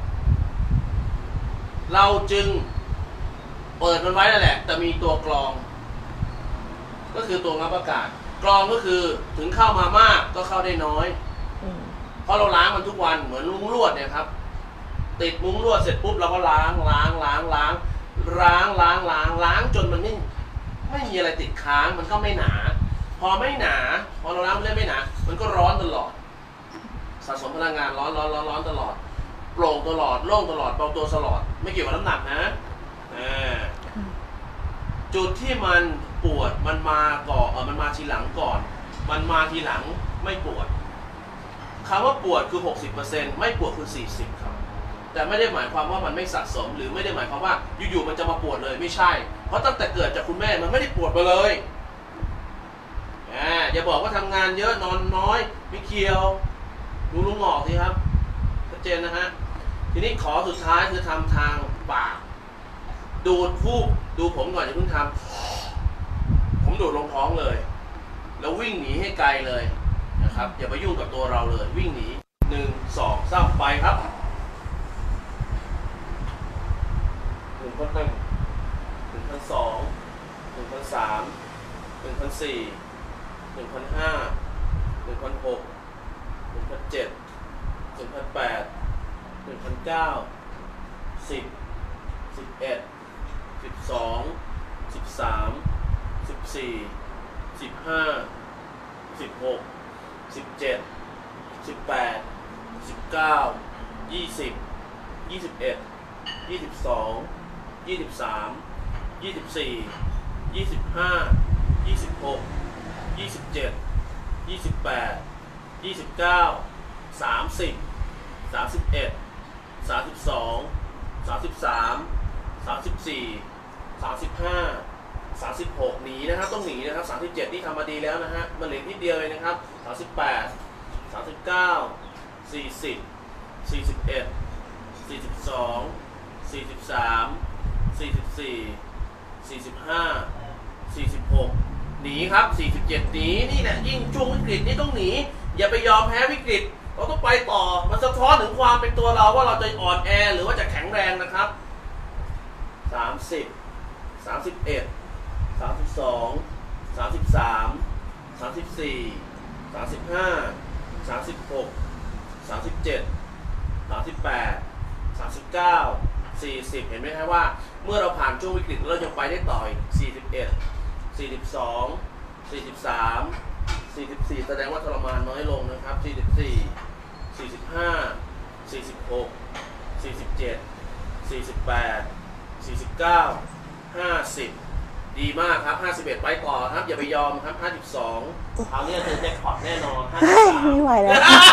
เราจึงเปิดมันไว้นั่นแหละแต่มีตัวกรองก็คือตัวงับอากาศกรองก็คือถึงเข้ามามากก็เข้าได้น้อยอืมเพราะเราล้างมันทุกวันเหมือนมุ้งลวดเนี่ยครับติดมุ้งลวดเสร็จปุ๊บเราก็ล้างล้างล้างล้างล้างล้างล้างล้างจนมันไม่ไม่มีอะไรติดค้างมันก็ไม่หนา พอไม่หนาพอเราล้างเรื่อยไม่หนามันก็ร้อนตลอดสะสมพลังงานร้อนร้อนร้อนร้อนตลอดโปร่งตลอดโล่งตลอดเบาตัวตลอดไม่เกี่ยวกับน้ำหนักนะอ่าจุดที่มันปวดมันมาก่อนเออมันมาทีหลังก่อน มันมาทีหลังไม่ปวดคำว่าปวดคือ หกสิบเปอร์เซ็นต์ ไม่ปวดคือ สี่สิบ ครับแต่ไม่ได้หมายความว่ามันไม่สะสมหรือไม่ได้หมายความว่าอยู่ๆมันจะมาปวดเลยไม่ใช่เพราะตั้งแต่เกิดจากคุณแม่มันไม่ได้ปวดมาเลยอ่าอย่าบอกว่าทำงานเยอะนอนน้อยไม่เกี่ยวดูลุงหงอกสิครับชัดเจนนะฮะทีนี้ขอสุดท้ายคือทำทางปากดูดฟูกดูผมก่อนอย่าเพิ่งทำผมดูดลงท้องเลยแล้ววิ่งหนีให้ไกลเลยนะครับอย่าไปยุ่งกับตัวเราเลยวิ่งหนีหนึ่งสองสามไปครับหนึ่งพันหนึ่งหนึ่งพันสองหนึ่งพันสามหนึ่งพันสี่หนึ่งพันห้าหนึ่งพันหกหนึ่งพันเจ็ดหนึ่งพันแปดหนึ่งพันเก้าสิบสิบเอ็ดสิบสองสิบสามสิบสี่สิบห้าสิบหกสิบเจ็ดสิบแปดสิบเก้ายี่สิบยี่สิบเอ็ดยี่สิบสองยี่สิบสามยี่สิบสี่ยี่สิบห้ายี่สิบหกยี่สิบเจ็ดยี่สิบแปดยี่สิบเก้าสามสิบสามสิบเอ็ดสามสิบสองสามสิบสามสามสิบสี่สามสิบห้าสามสิบหกหนีนะครับต้องหนีนะครับสามสิบเจ็ดนี่ทำมาดีแล้วนะฮะมันเหลือนิดเดียวเลยนะครับสามสิบแปดสามสิบเก้าสี่สิบสี่สิบเอ็ด สี่สิบสอง สี่สิบสาม สี่สิบสี่ สี่สิบห้า สี่สิบหกหนีครับสี่สิบเจ็ดหนีนี่แหละยิ่งช่วงวิกฤตนี่ต้องหนีอย่าไปยอมแพ้วิกฤตเราต้องไปต่อมันสะท้อนถึงความเป็นตัวเราว่าเราจะอ่อนแอหรือว่าจะแข็งแรงนะครับสามสิบ สามสิบเอ็ด สามสิบสอง สามสิบสาม สามสิบสี่ สามสิบห้า สามสิบหก สามสิบเจ็ด สามสิบแปด สามสิบเก้า สี่สิบเห็นไหมครับว่าเมื่อเราผ่านช่วงวิกฤตเรายังไปได้ต่ออีกสี่สิบเอ็ด สี่สิบสอง สี่สิบสาม สี่สิบสี่แสดงว่าทรมานน้อยลงนะครับสี่สิบสี่ สี่สิบห้า สี่สิบหก สี่สิบเจ็ด สี่สิบแปด สี่สิบเก้า ห้าสิบดีมากครับห้าสิบเอ็ดไปต่อครับอย่าไปยอมครับห้าสิบสองคราวนี้เจอแจ็คพอตแน่นอนห้าสิบสามไม่ไหวแล้ว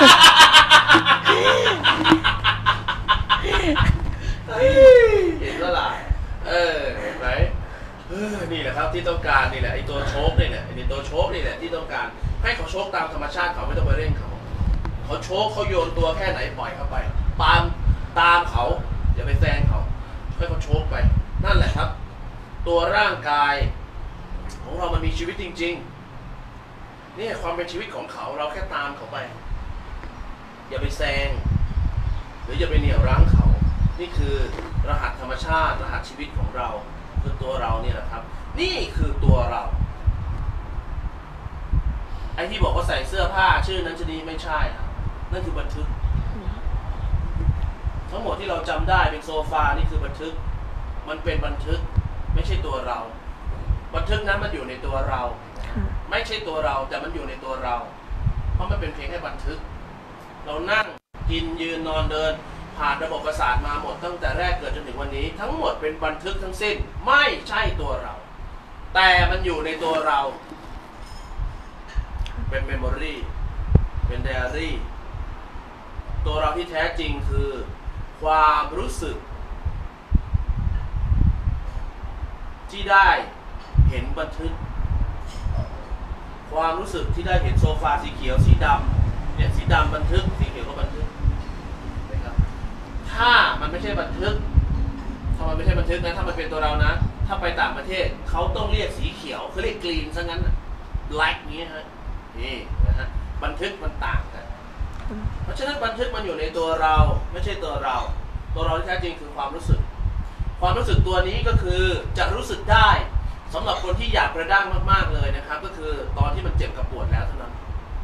เห็นแล้วล่ะเออเห็นไหมเออนี่แหละครับที่ต้องการนี่แหละไอตัวโชคนี่แหละไอตัวโชคนี่แหละที่ต้องการให้เขาโชคตามธรรมชาติเขาไม่ต้องไปเร่งเขาเขาโชคเขาโยนตัวแค่ไหนปล่อยเข้าไปตามตามเขาอย่าไปแซงเขาให้เขาโชคไปนั่นแหละครับตัวร่างกายของเรามันมีชีวิตจริงๆนี่ความเป็นชีวิตของเขาเราแค่ตามเขาไปอย่าไปแซงหรืออย่าไปเหนี่ยวรั้งเขานี่คือรหัสธรรมชาติรหัสชีวิตของเราคือตัวเราเนี่ยนะครับนี่คือตัวเราไอ้ที่บอกว่าใส่เสื้อผ้าชื่อนั้นชนิดไม่ใช่ครับนั่นคือบันทึกทั้งหมดที่เราจำได้เป็นโซฟานี่คือบันทึกมันเป็นบันทึกไม่ใช่ตัวเราบันทึกนั้นมันอยู่ในตัวเราไม่ใช่ตัวเราแต่มันอยู่ในตัวเราเพราะมันเป็นเพียงแค่บันทึกเรานั่งกินยืนนอนเดินผ่านระบบประสาทมาหมดตั้งแต่แรกเกิดจนถึงวันนี้ทั้งหมดเป็นบันทึกทั้งสิ้นไม่ใช่ตัวเราแต่มันอยู่ในตัวเราเป็นเมมโมรีเป็นไดอารี่ตัวเราที่แท้จริงคือความรู้สึกที่ได้เห็นบันทึกความรู้สึกที่ได้เห็นโซฟาสีเขียวสีดำเนี่ยสีดำบันทึกสีเขียวก็บันทึกนะครับถ้ามันไม่ใช่บันทึกถ้ามันไม่ใช่บันทึกนะถ้ามันเป็นตัวเรานะถ้าไปต่างประเทศเขาต้องเรียกสีเขียวเขาเรียกกรีนซะงั้นไลค์นี้ฮะนี่นะฮะบันทึกมันต่างกันเพราะฉะนั้นบันทึกมันอยู่ในตัวเราไม่ใช่ตัวเราตัวเราที่แท้จริงคือความรู้สึกความรู้สึกตัวนี้ก็คือจะรู้สึกได้สำหรับคนที่อยากกระด้างมากๆเลยนะครับก็คือตอนที่มันเจ็บกับปวดแล้วเท่านั้น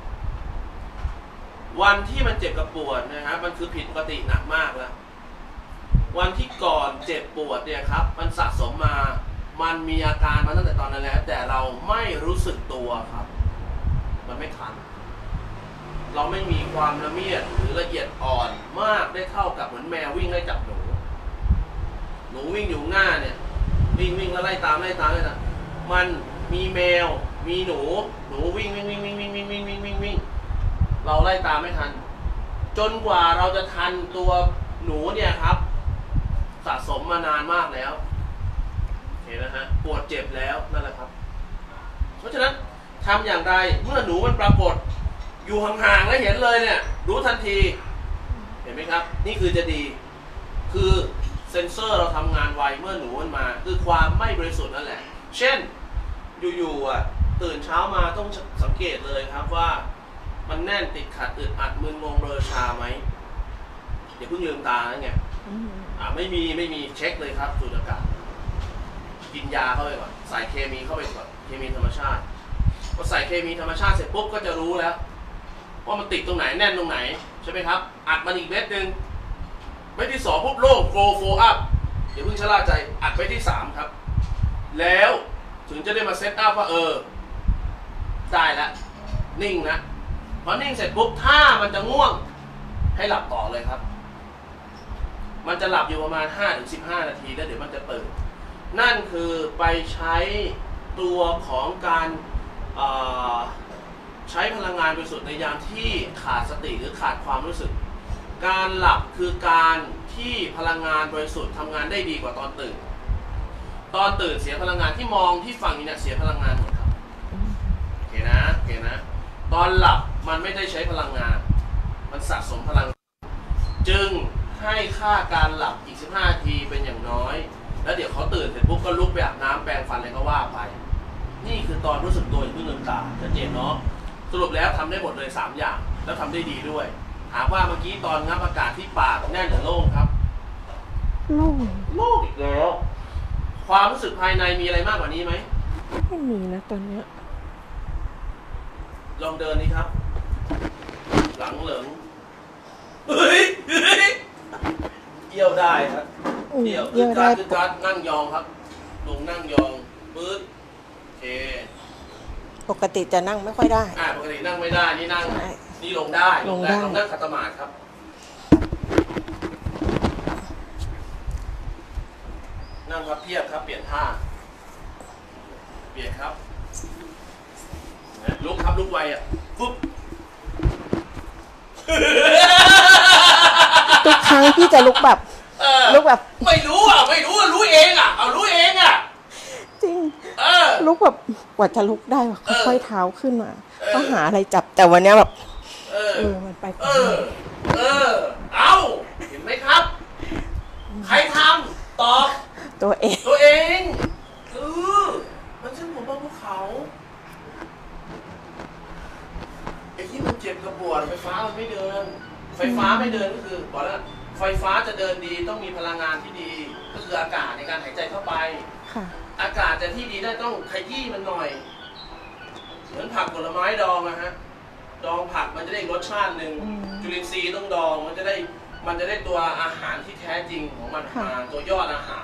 วันที่มันเจ็บกับปวดนะครับมันคือผิดปกติหนักมากแล้ววันที่ก่อนเจ็บปวดเนี่ยครับมันสะสมมามันมีอาการมาตั้งแต่ตอนนั้นแล้วแต่เราไม่รู้สึกตัวครับมันไม่ทันเราไม่มีความละเมียดหรือละเอียดอ่อนมากได้เท่ากับเหมือนแมววิ่งไล่จับหนูหนูวิ่งอยู่หน้าเนี่ยวิ่งวิ่งแล้วไล่ตามไล่ตามไล่ตามมันมีแมวมีหนูหนูวิ่งวิ่งวิ่งวิ่งวิ่งวิ่งวิ่งวิ่งวิ่งวิ่งเราไล่ตามไม่ทันจนกว่าเราจะทันตัวหนูเนี่ยครับสะสมมานานมากแล้วเห็นนะฮะปวดเจ็บแล้วนั่นแหละครับเพราะฉะนั้นทำอย่างไรเมื่อหนูมันปรากฏอยู่ห่างๆแล้วเห็นเลยเนี่ยรู้ทันทีเห็นไหมครับนี่คือจะดีคือเซ็นเซอร์เราทำงานไวเมื่อหนูมันมาคือความไม่บริสุทธิ์นั่นแหละเช่นอยู่ๆอ่ะตื่นเช้ามาต้องสังเกตเลยครับว่ามันแน่นติดขัดอึดอัดมึนงงเบลอชาไหมอย่าเพิ่งลืมตานะไงอ่าไม่มีไม่มีเช็คเลยครับสูดอากาศกินยาเข้าไปก่อนใส่เคมีเข้าไปก่อนเคมีธรรมชาติพอใส่เคมีธรรมชาติเสร็จปุ๊บก็จะรู้แล้วว่ามันติดตรงไหนแน่นตรงไหนใช่ไหมครับอัดมันอีกเม็ดหนึ่งเม็ดที่สองปุ๊บโล่งโกลโฟอัพอย่าเพิ่งชะล่าใจอัดไปที่สามครับแล้วถึงจะได้มาเซตอัพว่าเออได้แล้วนิ่งนะพอนิ่งเสร็จปุ๊บถ้ามันจะง่วงให้หลับต่อเลยครับมันจะหลับอยู่ประมาณ ห้าถึงสิบห้า นาทีแล้วเดี๋ยวมันจะตื่นนั่นคือไปใช้ตัวของการใช้พลังงานบริสุทธิ์ในยามที่ขาดสติหรือขาดความรู้สึกการหลับคือการที่พลังงานบริสุทธิ์ทำงานได้ดีกว่าตอนตื่นตอนตื่นเสียพลังงานที่มองที่ฟังเนี่ยเสียพลังงานหมดครับโอเคนะโอเคนะตอนหลับมันไม่ได้ใช้พลังงานมันสะสมพลังจึงให้ค่าการหลับอีกสิบห้านาทีเป็นอย่างน้อยแล้วเดี๋ยวเขาตื่นเสร็จปุ๊บก็ลุกไปอาบน้ำแปรงฟันอะไรก็ว่าไปนี่คือตอนรู้สึกตัวอย่าเพิ่งลืมตาชัดเจนเนาะสรุปแล้วทำได้หมดเลยสามอย่างแล้วทำได้ดีด้วยถามว่าเมื่อกี้ตอนงับอากาศที่ปากแน่นหรือโล่งครับโล่งโล่งอีกแล้วความรู้สึกภายในมีอะไรมากกว่านี้ไหมไม่มีนะตอนเนี้ยลองเดินนี่ครับหลังเหลิงเฮ้ยเยี่ยวได้ครับเยี่ยวคือการคือการนั่งยองครับลงนั่งยองปื๊ดโอเคปกติจะนั่งไม่ค่อยได้อ่าปกตินั่งไม่ได้นี่นั่งนี่ลงได้ลงได้ลงนั่งขัดสมาธิครับนั่งครับเพียบครับเปลี่ยนท่าเปลี่ยนครับลุกครับลุกไวอ่ะปุ๊บทุกครั้งพี่จะลุกแบบลุกแบบไม่รู้อ่ะไม่รู้อ่ะรู้เองอ่ะเอารู้เองอ่ะจริงลุกแบบกว่าจะลุกได้ค่อยๆเท้าขึ้นมาต้องหาอะไรจับแต่วันนี้แบบเออมันไปเออเออเอาเห็นไหมครับใครทำตอบตัวเองตัวเองเออมันเช่นผมบ้าภูเขาไอ้ที่มันเจ็บกระปวดไฟฟ้ามันไม่เดินไฟฟ้าไม่เดินก็คือบอกแล้วไฟฟ้าจะเดินดีต้องมีพลังงานที่ดีก็คืออากาศในการหายใจเข้าไปอากาศจะที่ดีได้ต้องขยี้มันหน่อยเหมือนผักผลไม้ดองนะฮะดองผักมันจะได้รสชาติหนึ่งจุลินทรีย์ต้องดองมันจะได้มันจะได้ตัวอาหารที่แท้จริงของมันมาตัวยอดอาหาร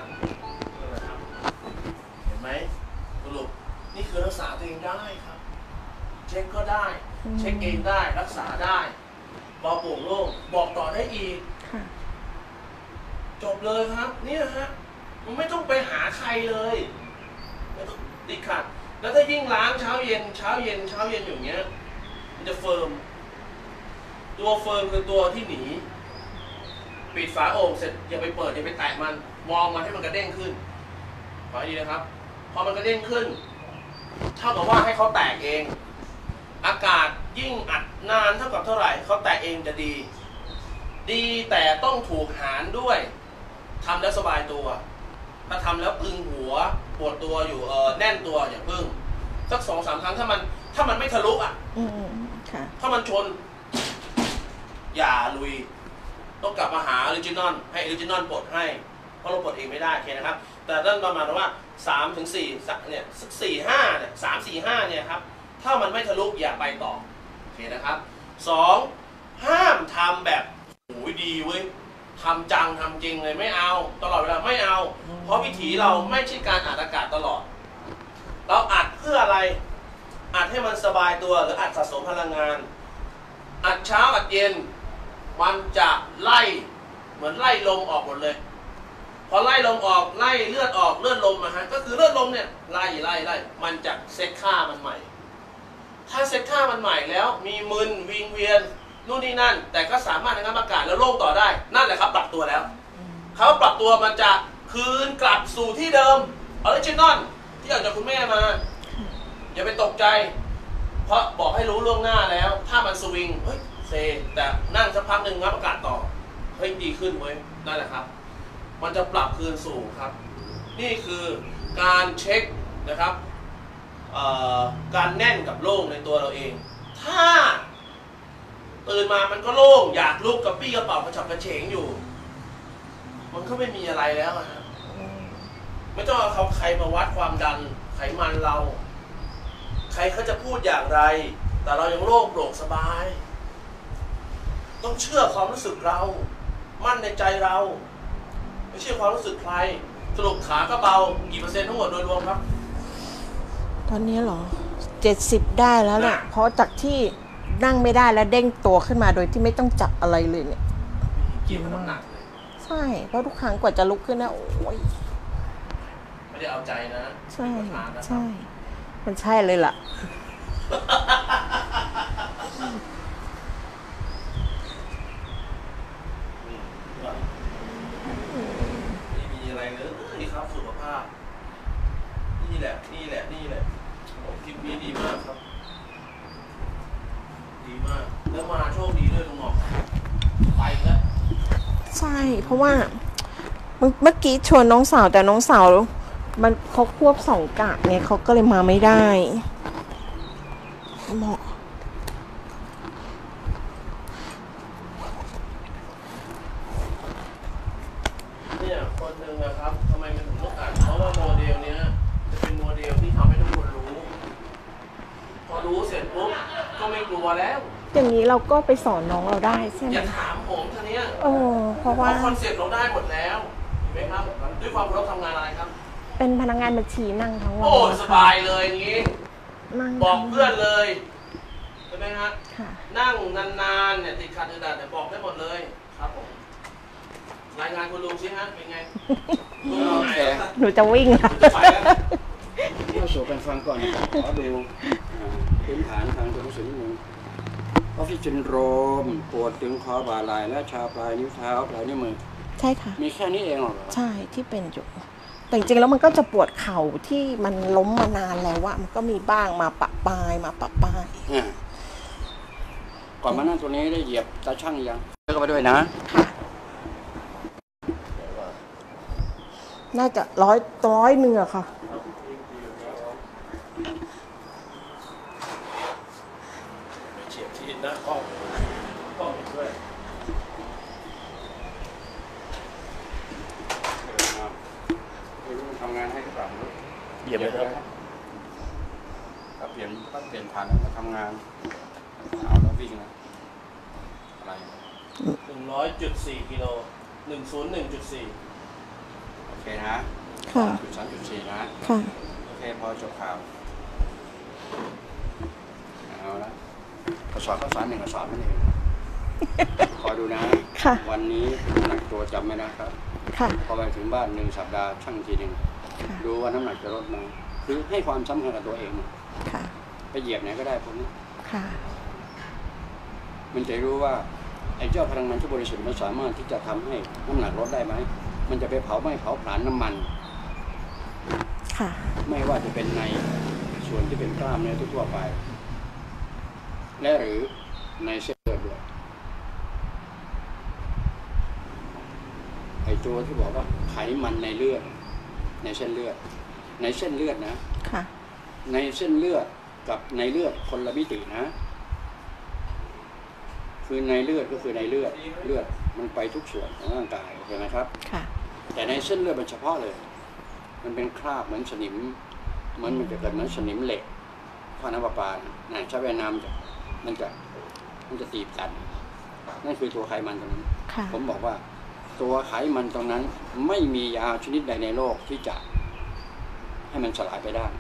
เห็นไหมสรุปนี่คือรักษาตัวเองได้ครับเช็คก็ได้เช็คเองได้รักษาได้เบาโปร่งโล่งบอกต่อได้อีกจบเลยครับเนี่ยฮะมันไม่ต้องไปหาใครเลยไม่ต้องติดขัดแล้วถ้ายิ่งล้างเช้าเย็นเช้าเย็นเช้าเย็นอย่างเงี้ยมันจะเฟิร์มตัวเฟิร์มคือตัวที่หนีปิดฝาโอ่งเสร็จอย่าไปเปิดอย่าไปแตะมันมองมันให้มันกระเด้งขึ้นขอให้ดีนะครับพอมันกระเด้งขึ้นเท่ากับว่าให้เขาแตกเองอากาศยิ่งอัดนานเท่ากับเท่าไหร่เขาแตกเองจะดีดีแต่ต้องถูกหารด้วยทำแล้วสบายตัวถ้าทำแล้วตึงหัวปวดตัวอยู่เออแน่นตัวอย่าพึ่งสักสองสามครั้งถ้ามันถ้ามันไม่ทะลุอ่ะถ้ามันชนอย่าลุยต้องกลับมาหาออริจินอลให้ออริจินอลปลดให้เพราะเราปลดเองไม่ได้โอเคนะครับแต่นั่นประมาณว่าสามถึงสี่เนี่ยสักสี่ห้าเนี่ยสามสี่ห้าเนี่ยครับถ้ามันไม่ทะลุอย่าไปต่อโอเคนะครับสองห้ามทำแบบโอ้ยดีเว้ยทำจังทำจริงเลยไม่เอาตลอดเวลาไม่เอาเพราะวิถีเราไม่ใช่การอัดอากาศตลอดเราอัดเพื่ออะไรอัดให้มันสบายตัวหรืออัดสะสมพลังงานอัดเช้าอัดเย็นมันจะไล่เหมือนไล่ลมออกหมดเลยพอไล่ลมออกไล่เลือดออกเลือดลมนะฮะก็คือเลือดลมเนี่ยไล่ไล่ไล่มันจะเซตค่ามันใหม่ถ้าเซตค่ามันใหม่แล้วมีมึนวิงเวียนนู่นนี่นั่นแต่ก็สามารถในการอากาศแล้วโล่งต่อได้นั่นแหละครับปรับตัวแล้วเขาปรับตัวมันจะคืนกลับสู่ที่เดิมออริจินอลที่ออกจากคุณแม่มาอย่าไปตกใจเพราะบอกให้รู้ล่วงหน้าแล้วถ้ามันสวิงเฮ้ยเซแต่นั่งสักพักหนึ่งงับอากาศต่อเฮ้ยดีขึ้นเว้ยนั่นแหละครับมันจะปรับคืนสู่ครับนี่คือการเช็คนะครับการแน่นกับโล่งในตัวเราเองถ้าตื่นมามันก็โล่งอยากลุกกับปี้กระเป๋ากระฉับกระเฉงอยู่มันก็ไม่มีอะไรแล้วนะไม่ต้องเอาใครมาวัดความดันไขมันเราใครเขาจะพูดอย่างไรแต่เรายังโล่งโปร่งสบายต้องเชื่อความรู้สึกเรามั่นในใจเราไม่เชื่อความรู้สึกใครสรุปขาก็เบากี่เปอร์เซ็นต์ทั้งหมดโดยรวมครับตอนนี้เหรอเจ็ดสิบได้แล้วแหละเพราะจากที่นั่งไม่ได้แล้วเด้งตัวขึ้นมาโดยที่ไม่ต้องจับอะไรเลยเนี่ยเกี่ยวกับน้ำหนักเลยใช่เพราะทุกครั้งกว่าจะลุกขึ้นนะโอ้ยไม่ได้เอาใจนะใช่ใช่มันใช่เลยล่ะไม่มีอะไรเลยครับสุขภาพนี่แหละนี่แหละนี่แหละผมคลิปนี้ดีมากครับดีมากแล้วมาโชคดีด้วยลุงหมอไปแล้วช่เพราะว่าเมื่อกี้ชวนน้องสาวแต่น้องสาวมันเขาควบสองกะเนี่ยเขาก็เลยมาไม่ได้เหมาะเนี่ยคนหนึ่งนะครับทำไมมันถึงต้องอ่านเพราะว่าโมเดลเนี้ยจะเป็นโมเดลที่ทำให้ทุกคนรู้พอรู้เสร็จปุ๊บก็ไม่กลัวแล้วอย่างนี้เราก็ไปสอนน้องเราได้ใช่ไหมอย่าถามผมทีนี้เออเพราะว่าคอนเซ็ปต์เราได้หมดแล้วเห็นไหมครับด้วยความเราทำงานอะไรครับเป็นพนักงานบัญชีนั่งทั้งวันโอ้สบายเลยอย่างนี้บอกเพื่อนเลยใช่ไหมฮะนั่งนานๆเนี่ยติดขัดอึดอัดแต่บอกได้หมดเลยครับผมรายงานคุณลุงสิฮะเป็นไงโอเคหนูจะวิ่งค่ะเข้าสู่กันฟังก่อนขอดูพื้นฐานทางตัวหนังสือนิดนึงออฟฟิศซินโดรมปวดถึงคอบ่าไหล่และชาปลายนิ้วเท้าปลายนิ้วมือใช่ค่ะมีแค่นี้เองหรอใช่ที่เป็นอยู่แต่จริงๆแล้วมันก็จะปวดเข่าที่มันล้มมานานแล้วว่ามันก็มีบ้างมาปะปลายมาปะปลายก่อนมานั่งตัวนี้ได้เหยียบตาช่างยังเลิกไปด้วยนะค่ะน่าจะร้อยร้อยเนื้อค่ะเฉียบที่หน้ากล้องกล้องด้วยทำงานให้กับเราเหยียบเลยครับถ้าเปลี่ยนถ้าเปลี่ยนผ่านมาทำงานเอาแล้ววิ่งนะอะไรหนึ่งร้อยจุดสี่กิโลหนึ่งศูนย์หนึ่งจุดสี่โอเคนะค่ะจุดสามจุดสี่นะค่ะโอเคพอจบข่าวเอาละกระสอบข้าวสารหนึ่งกระสอบนั่นเองขอดูนะวันนี้หนักตัวจำไม่นะครับพอไปถึงบ้านหนึ่งสัปดาห์ช่างทีหนึ่งดูว่าน้ำหนักจะลดไหมคือให้ความสำคัญกับตัวเองไปเหยียบไหนก็ได้พวกนี้มันจะรู้ว่าไอ้เจ้าพลังงานที่บริสุทธิ์มันสามารถที่จะทำให้น้ำหนักลดได้ไหมมันจะไปเผาไหม้เผาผลาญน้ำมันไม่ว่าจะเป็นในส่วนที่เป็นกล้ามเนื้อทั่วไปและหรือในเส้นเลือดด้วยไอ้ตัวที่บอกว่าไขมันในเลือดในเส้นเลือดในเส้นเลือดนะในเส้นเลือดกับในเลือดคนละมิตินะคือในเลือดก็คือในเลือดเลือดมันไปทุกส่วนของร่างกายโอเคไหมครับแต่ในเส้นเลือดมันเฉพาะเลยมันเป็นคราบเหมือนสนิมมันมันจะเกิดเหมือนสนิมเหล็กท่อน้ำประปาน่ะใช้แวน้ำจะมันจะมันจะตีบกันนั่นคือตัวไขมันตรงนั้นผมบอกว่าตัวไขมันตรงนั้นไม่มียาชนิดใดในโลกที่จะให้มันสลายไปได้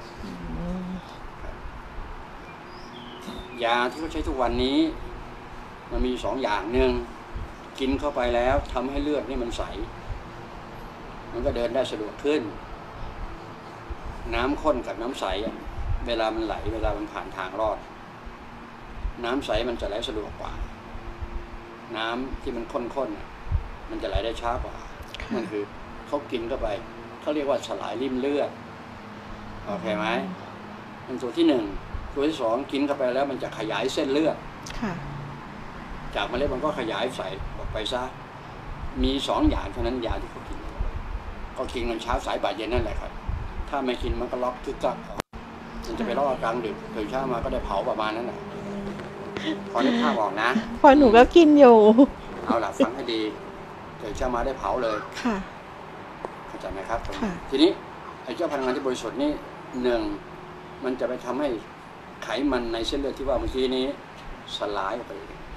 ยาที่เขาใช้ทุกวันนี้มันมีสองอย่างหนึ่งกินเข้าไปแล้วทำให้เลือดนี่มันใสมันก็เดินได้สะดวกขึ้นน้ำข้นกับน้ำใสเวลามันไหลเวลามันผ่านทางรอดน้ำใสมันจะไหลสะดวกกว่าน้ำที่มันข้นๆมันจะไหลได้ช้ากว่านั่นคือเขากินเข้าไปเขาเรียกว่าสลายริ่มเลือดโอเคไหมเป็นตัวที่หนึ่งตัวที่สองกินเข้าไปแล้วมันจะขยายเส้นเลือดจากเมล็ดมันก็ขยายใส่ออกไปซะมีสองอย่างเท่านั้นยาที่เขากินก็กินมันเช้าสายบ่ายเย็นนั่นแหละครับถ้าไม่กินมันก็ล็อกคึกกักมันจะไปล็อกกลางดึกตื่นเช้ามาก็ได้เผาประมาณนั้นแหละพอได้ภาพออกนะพอหนูก็กินอยู่เอาล่ะฟังให้ดีตื่นเช้ามาได้เผาเลยค่ะเข้าใจไหมครับทีนี้ไอ้เจ้าพลังงานที่บริสุทธิ์นี่หนึ่งมันจะไปทำให้ไขมันในเส้นเลือดที่ว่าเมื่อกี้นี้สลายออกไป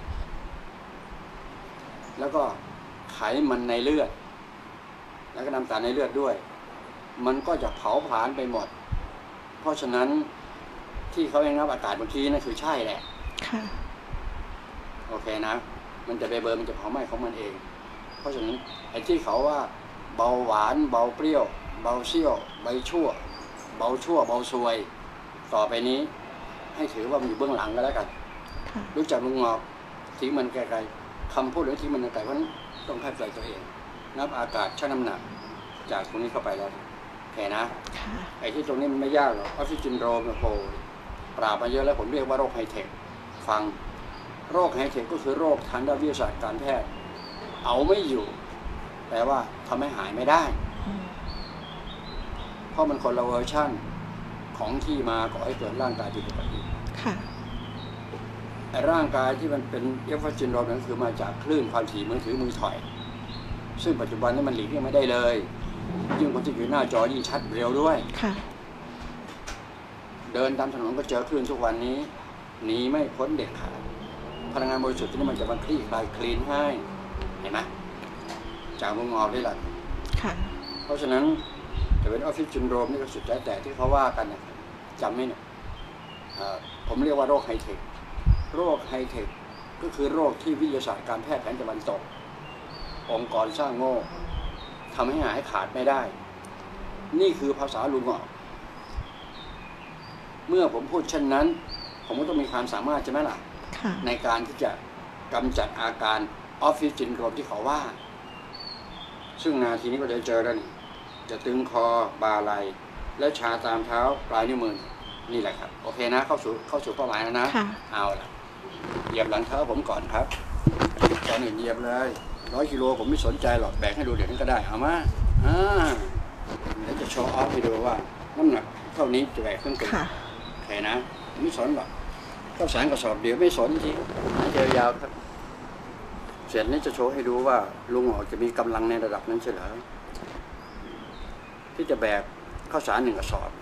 แล้วก็ไขมันในเลือดแล้วก็น้ำตาลในเลือดด้วยมันก็จะเผาผลาญไปหมดเพราะฉะนั้นที่เขาเองรับอากาศเมื่อกี้นั่นคือใช่แหละค่ะโอเคนะมันจะไปเบิร์นมันจะเผาไหม้ของมันเองเพราะฉะนั้นไอ้ที่เขาว่าเบาหวานเบาเปรี้ยวเบาเชี่ยวใบชั่วเบาชั่วเบาซวยต่อไปนี้ให้ถือว่ามันอยู่เบื้องหลังก็แล้วกันรู้จักลุงงอกทิ้งมันไกลๆคำพูดหรือทิ้งมันไกลเพราะนั้นต้องให้ใจตัวเองนับอากาศชั่งน้ำหนักจากตรงนี้เข้าไปแล้วแค่นะไอ้ที่ตรงนี้มันไม่ยากหรอกออฟฟิศซินโดรมโอ้ปราบมาเยอะแล้วผมเรียกว่าโรคไฮเทคฟังโรคไฮเทคก็คือโรคทางด้านวิทยาศาสตร์การแพทย์เอาไม่อยู่แปลว่าทำให้หายไม่ได้เพราะมันคนละเวอร์ชั่นของที่มาก่อให้เกิดร่างกายผิดปกติค่ะไอ้ร่างกายที่มันเป็นเอฟเฟอร์ซินโดรมนั้นคือมาจากคลื่นความถี่มือถือมือถอยซึ่งปัจจุบันนี้มันหลีกเลี่ยงไม่ได้เลยยิ่งคนที่อยู่หน้าจอยิ่งชัดเร็วด้วยค่ะเดินตามถนนก็เจอคลื่นทุกวันนี้หนีไม่พ้นเด็ดขาดพลังงานบริสุทธิ์ที่นี่มันจะมาคลี่คลายคลีนให้เห็นไหมจากมุมมองได้หละค่ะเพราะฉะนั้นจะเป็นออฟฟิศซินโดรมนี่ก็สุดแต่ที่เขาว่ากันเนี่ยจำไหมเนี่ยผมเรียกว่าโรคไฮเทคโรคไฮเทคก็คือโรคที่วิทยาศาสตร์การแพทย์แผนตะวันตกองค์กรสร้างโง่ทำให้หายขาดไม่ได้นี่คือภาษาลุงออกเมื่อผมพูดเช่นนั้นผมก็ต้องมีความสามารถใช่ไหมล่ะในการที่จะกำจัดอาการออฟฟิศซินโดรมที่เขาว่าซึ่งนาทีนี้ก็จะเจอแล้วนี่จะตึงคอบ่าไหล่และชาตามเท้าปลายนิ้วมือนี่แหละครับโอเคนะเข้าสู่เข้าสู่เป้าหมายแล้วนะเอาละเหยียบหลังเท้าผมก่อนครับก่อนอื่นเหยียบเลยร้อยกิโลผมไม่สนใจหรอกแบกให้ดูเดี๋ยวนี้ก็ได้เอามาอ่าเดี๋ยวจะโชว์ออฟให้ดูว่าน้ำหนักเท่านี้จะแบกขึ้นตัวโอเคนะไม่สนหรอกข้าวสารกระสอบเดียวไม่สนจริงเจอยาวครับเสร็จนี้จะโชว์ให้ดูว่าลุงหอกจะมีกำลังในระดับนั้นใช่ไหมที่จะแบกข้าวสารหนึ่งกระสอบ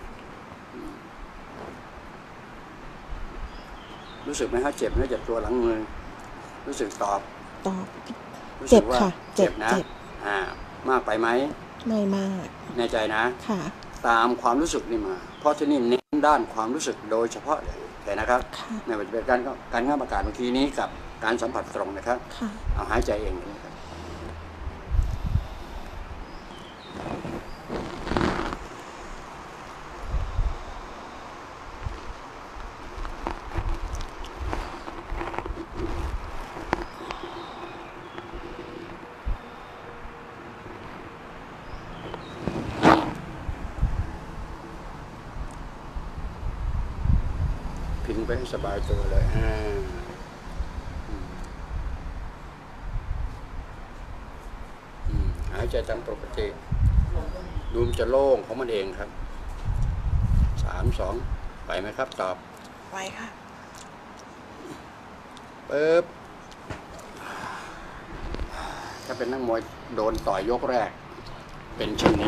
รู้สึกไหมฮะเจ็บไหมเจ็บตัวหลังมือรู้สึกตอบตอบเจ็บค่ะเจ็บนะอ่ามากไปไหมไม่มากแน่ใจนะค่ะตามความรู้สึกนี่มาเพราะที่นี่เน้นด้านความรู้สึกโดยเฉพาะเลยเห็นนะครับในปฏิบัติการการง่ายประกาศเมื่อกี้นี้กับการสัมผัสตรงนะครับเอาหายใจเองนะครับพิงไปให้สบายตัวเลยอ่าหายใจตามปกติดูมันจะโล่งของมันเองครับสามสองไปไหมครับตอบไปค่ะปึ๊บถ้าเป็นนักมวยโดนต่อยยกแรกเป็นเช่นนี้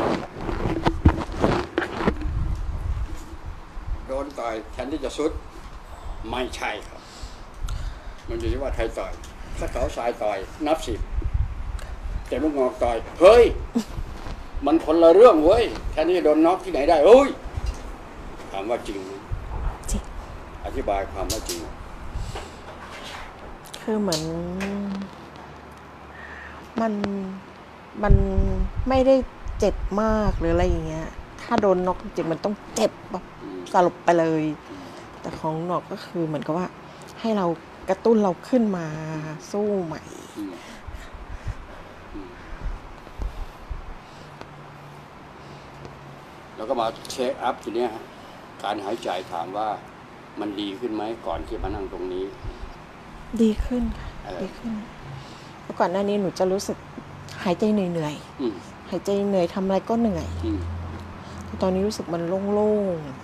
โดนต่อยแทนที่จะสุดไม่ใช่ครับมันอยู่ที่ว่าใครต่อยถ้าเขาสายต่อยนับสิบแต่ลูกงอกต่อยเฮ้ยมันคนละเรื่องเว้ยแค่นี้โดนน็อกที่ไหนได้เฮ้ยถามว่าจริงจริงอธิบายความว่าจริงคือเหมือนมันมันไม่ได้เจ็บมากหรืออะไรอย่างเงี้ยถ้าโดนน็อกจริงมันต้องเจ็บแบบสลบไปเลยแต่ของนอกก็คือเหมือนกับว่าให้เรากระตุ้นเราขึ้นมาสู้ใหม่แล้วก็มาเช็คอัพทีนี้การหายใจถามว่ามันดีขึ้นไหมก่อนที่มานั่งตรงนี้ดีขึ้นค่ะดีขึ้นเมื่อก่อนหน้านี้หนูจะรู้สึกหายใจเหนื่อยๆหายใจเหนื่อยทำอะไรก็เหนื่อยแต่ตอนนี้รู้สึกมันโล่งๆ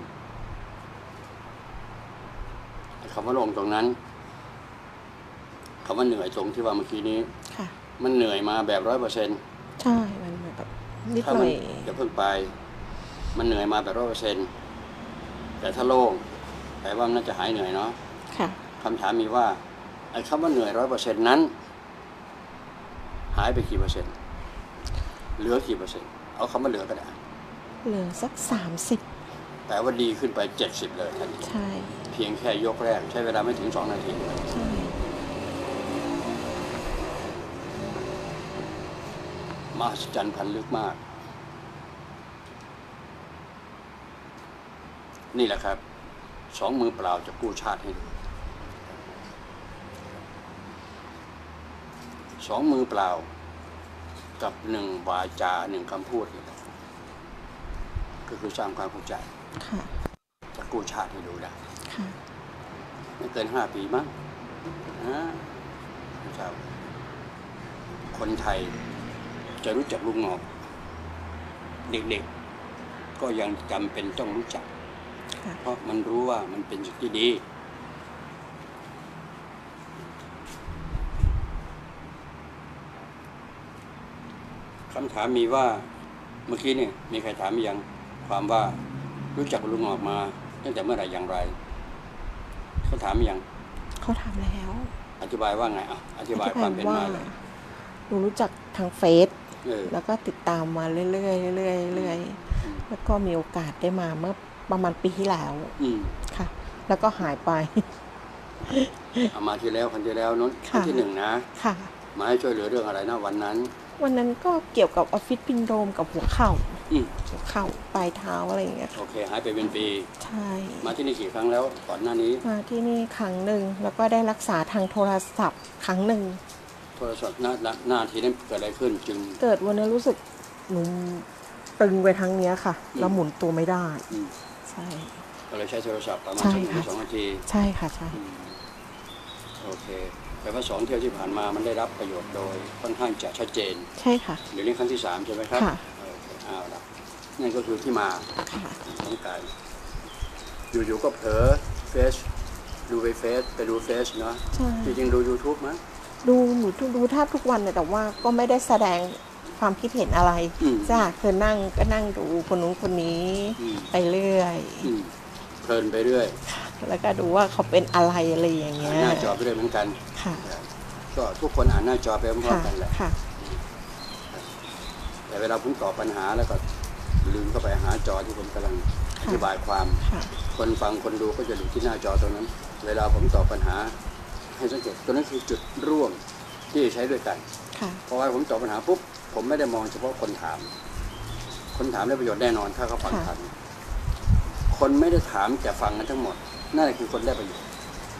คำว่าลงตรงนั้นคำว่าเหนื่อยตรงที่ว่าเมื่อกี้นี้มันเหนื่อยมาแบบร้อยเปอร์เซ็นต์ใช่มันแบบนิดหน่อยอย่าเพิ่งไปมันเหนื่อยมาแบบร้อยเปอร์เซ็นต์แต่ถ้าโล่งแปลว่ามันน่าจะหายเหนื่อยเนาะคำถามมีว่าไอ้คำว่าเหนื่อยร้อยเปอร์เซ็นต์นั้นหายไปกี่เปอร์เซ็นต์เหลือกี่เปอร์เซ็นต์เอาคำว่าเหลือก็ได้เหลือสักสามสิบแต่ว่าดีขึ้นไปเจ็ดสิบเลยทันทีใช่เพียงแค่ยกแรกใช้เวลาไม่ถึงสองนาทีใช่มหัศจรรย์พันลึกมากนี่แหละครับสองมือเปล่าจะกู้ชาติให้ดูสองมือเปล่ากับหนึ่งวาจาหนึ่งคำพูดก็คือสร้างความเข้าใจจะกู้ชาติให้ดูได้ไม่เกินห้าปีมั้งนะเจ้าคนไทยจะรู้จักลุงหงอกเด็กๆก็ยังจำเป็นต้องรู้จักเพราะมันรู้ว่ามันเป็นสิ่งที่ดีคำถามมีว่าเมื่อกี้เนี่ยมีใครถามยังความว่ารู้จักลุงหงอกมาตั้งแต่เมื่อไหร่อย่างไรเขาถามยังเขาถามแล้วอธิบายว่าไงอ่ะอธิบายความเป็นมาเลยหนูรู้จักทางเฟซแล้วก็ติดตามมาเรื่อยๆเรื่อยๆเรื่อยๆแล้วก็มีโอกาสได้มาเมื่อประมาณปีที่แล้วค่ะแล้วก็หายไปเอามาที่แล้วคนที่แล้วนู้นครั้งที่หนึ่งนะค่ะมาให้ช่วยเหลือเรื่องอะไรนะวันนั้นวันนั้นก็เกี่ยวกับออฟฟิศซินโดรมกับหัวเข่าหัวเข่าปลายเท้าอะไรอย่างเงี้ยโอเคหายไปเป็นปีใช่มาที่นี่กี่ครั้งแล้วก่อนหน้านี้มาที่นี่ครั้งหนึ่งแล้วก็ได้รักษาทางโทรศัพท์ครั้งหนึ่งโทรศัพท์หน้าหน้าทีนั้นเกิดอะไรขึ้นจึงเกิดวันนั้นรู้สึกหนูตึงไปทั้งเนี้ยค่ะแล้วหมุนตัวไม่ได้ใช่ก็เลยใช้โทรศัพท์ประมาณสองนาทีใช่ค่ะใช่โอเคแปลว่าสองเที่ยวที่ผ่านมามันได้รับประโยชน์โดยค่อนข้างจะชัดเจนใช่ค่ะเดี๋ยวนี้ครั้งที่สามใช่ไหมครับค่ะเอาละนั่นก็คือที่มาของการอยู่ๆก็เผลอเฟซดูไปเฟซไปดูเฟซเนาะจริงๆดู YouTube มั้ยดูหนูดูแทบทุกวันเลยแต่ว่าก็ไม่ได้แสดงความคิดเห็นอะไรจ้าคือนั่งก็นั่งดูคนนู้นคนนี้ไปเรื่อยเพลินไปเรื่อยแล้วก็ดูว่าเขาเป็นอะไรอะไรอย่างเงี้ยหน้าจอไปเรื่อยเหมือนกันค่ะก็ทุกคนอ่านหน้าจอไปพร้อมๆกันแหละแต่เวลาผมตอบปัญหาแล้วก็ลืมเข้าไปหาจอที่ผมกำลังอธิบายความคนฟังคนดูก็จะอยู่ที่หน้าจอตรงนั้นเวลาผมตอบปัญหาให้สังเกตตัวนั้นคือจุดร่วมที่ใช้ด้วยกันเพราะว่าผมตอบปัญหาปุ๊บผมไม่ได้มองเฉพาะคนถามคนถามได้ประโยชน์แน่นอนถ้าเขาฟังทันคนไม่ได้ถามแต่ฟังกันทั้งหมดนั่นแหละคือคนได้ประโยชน์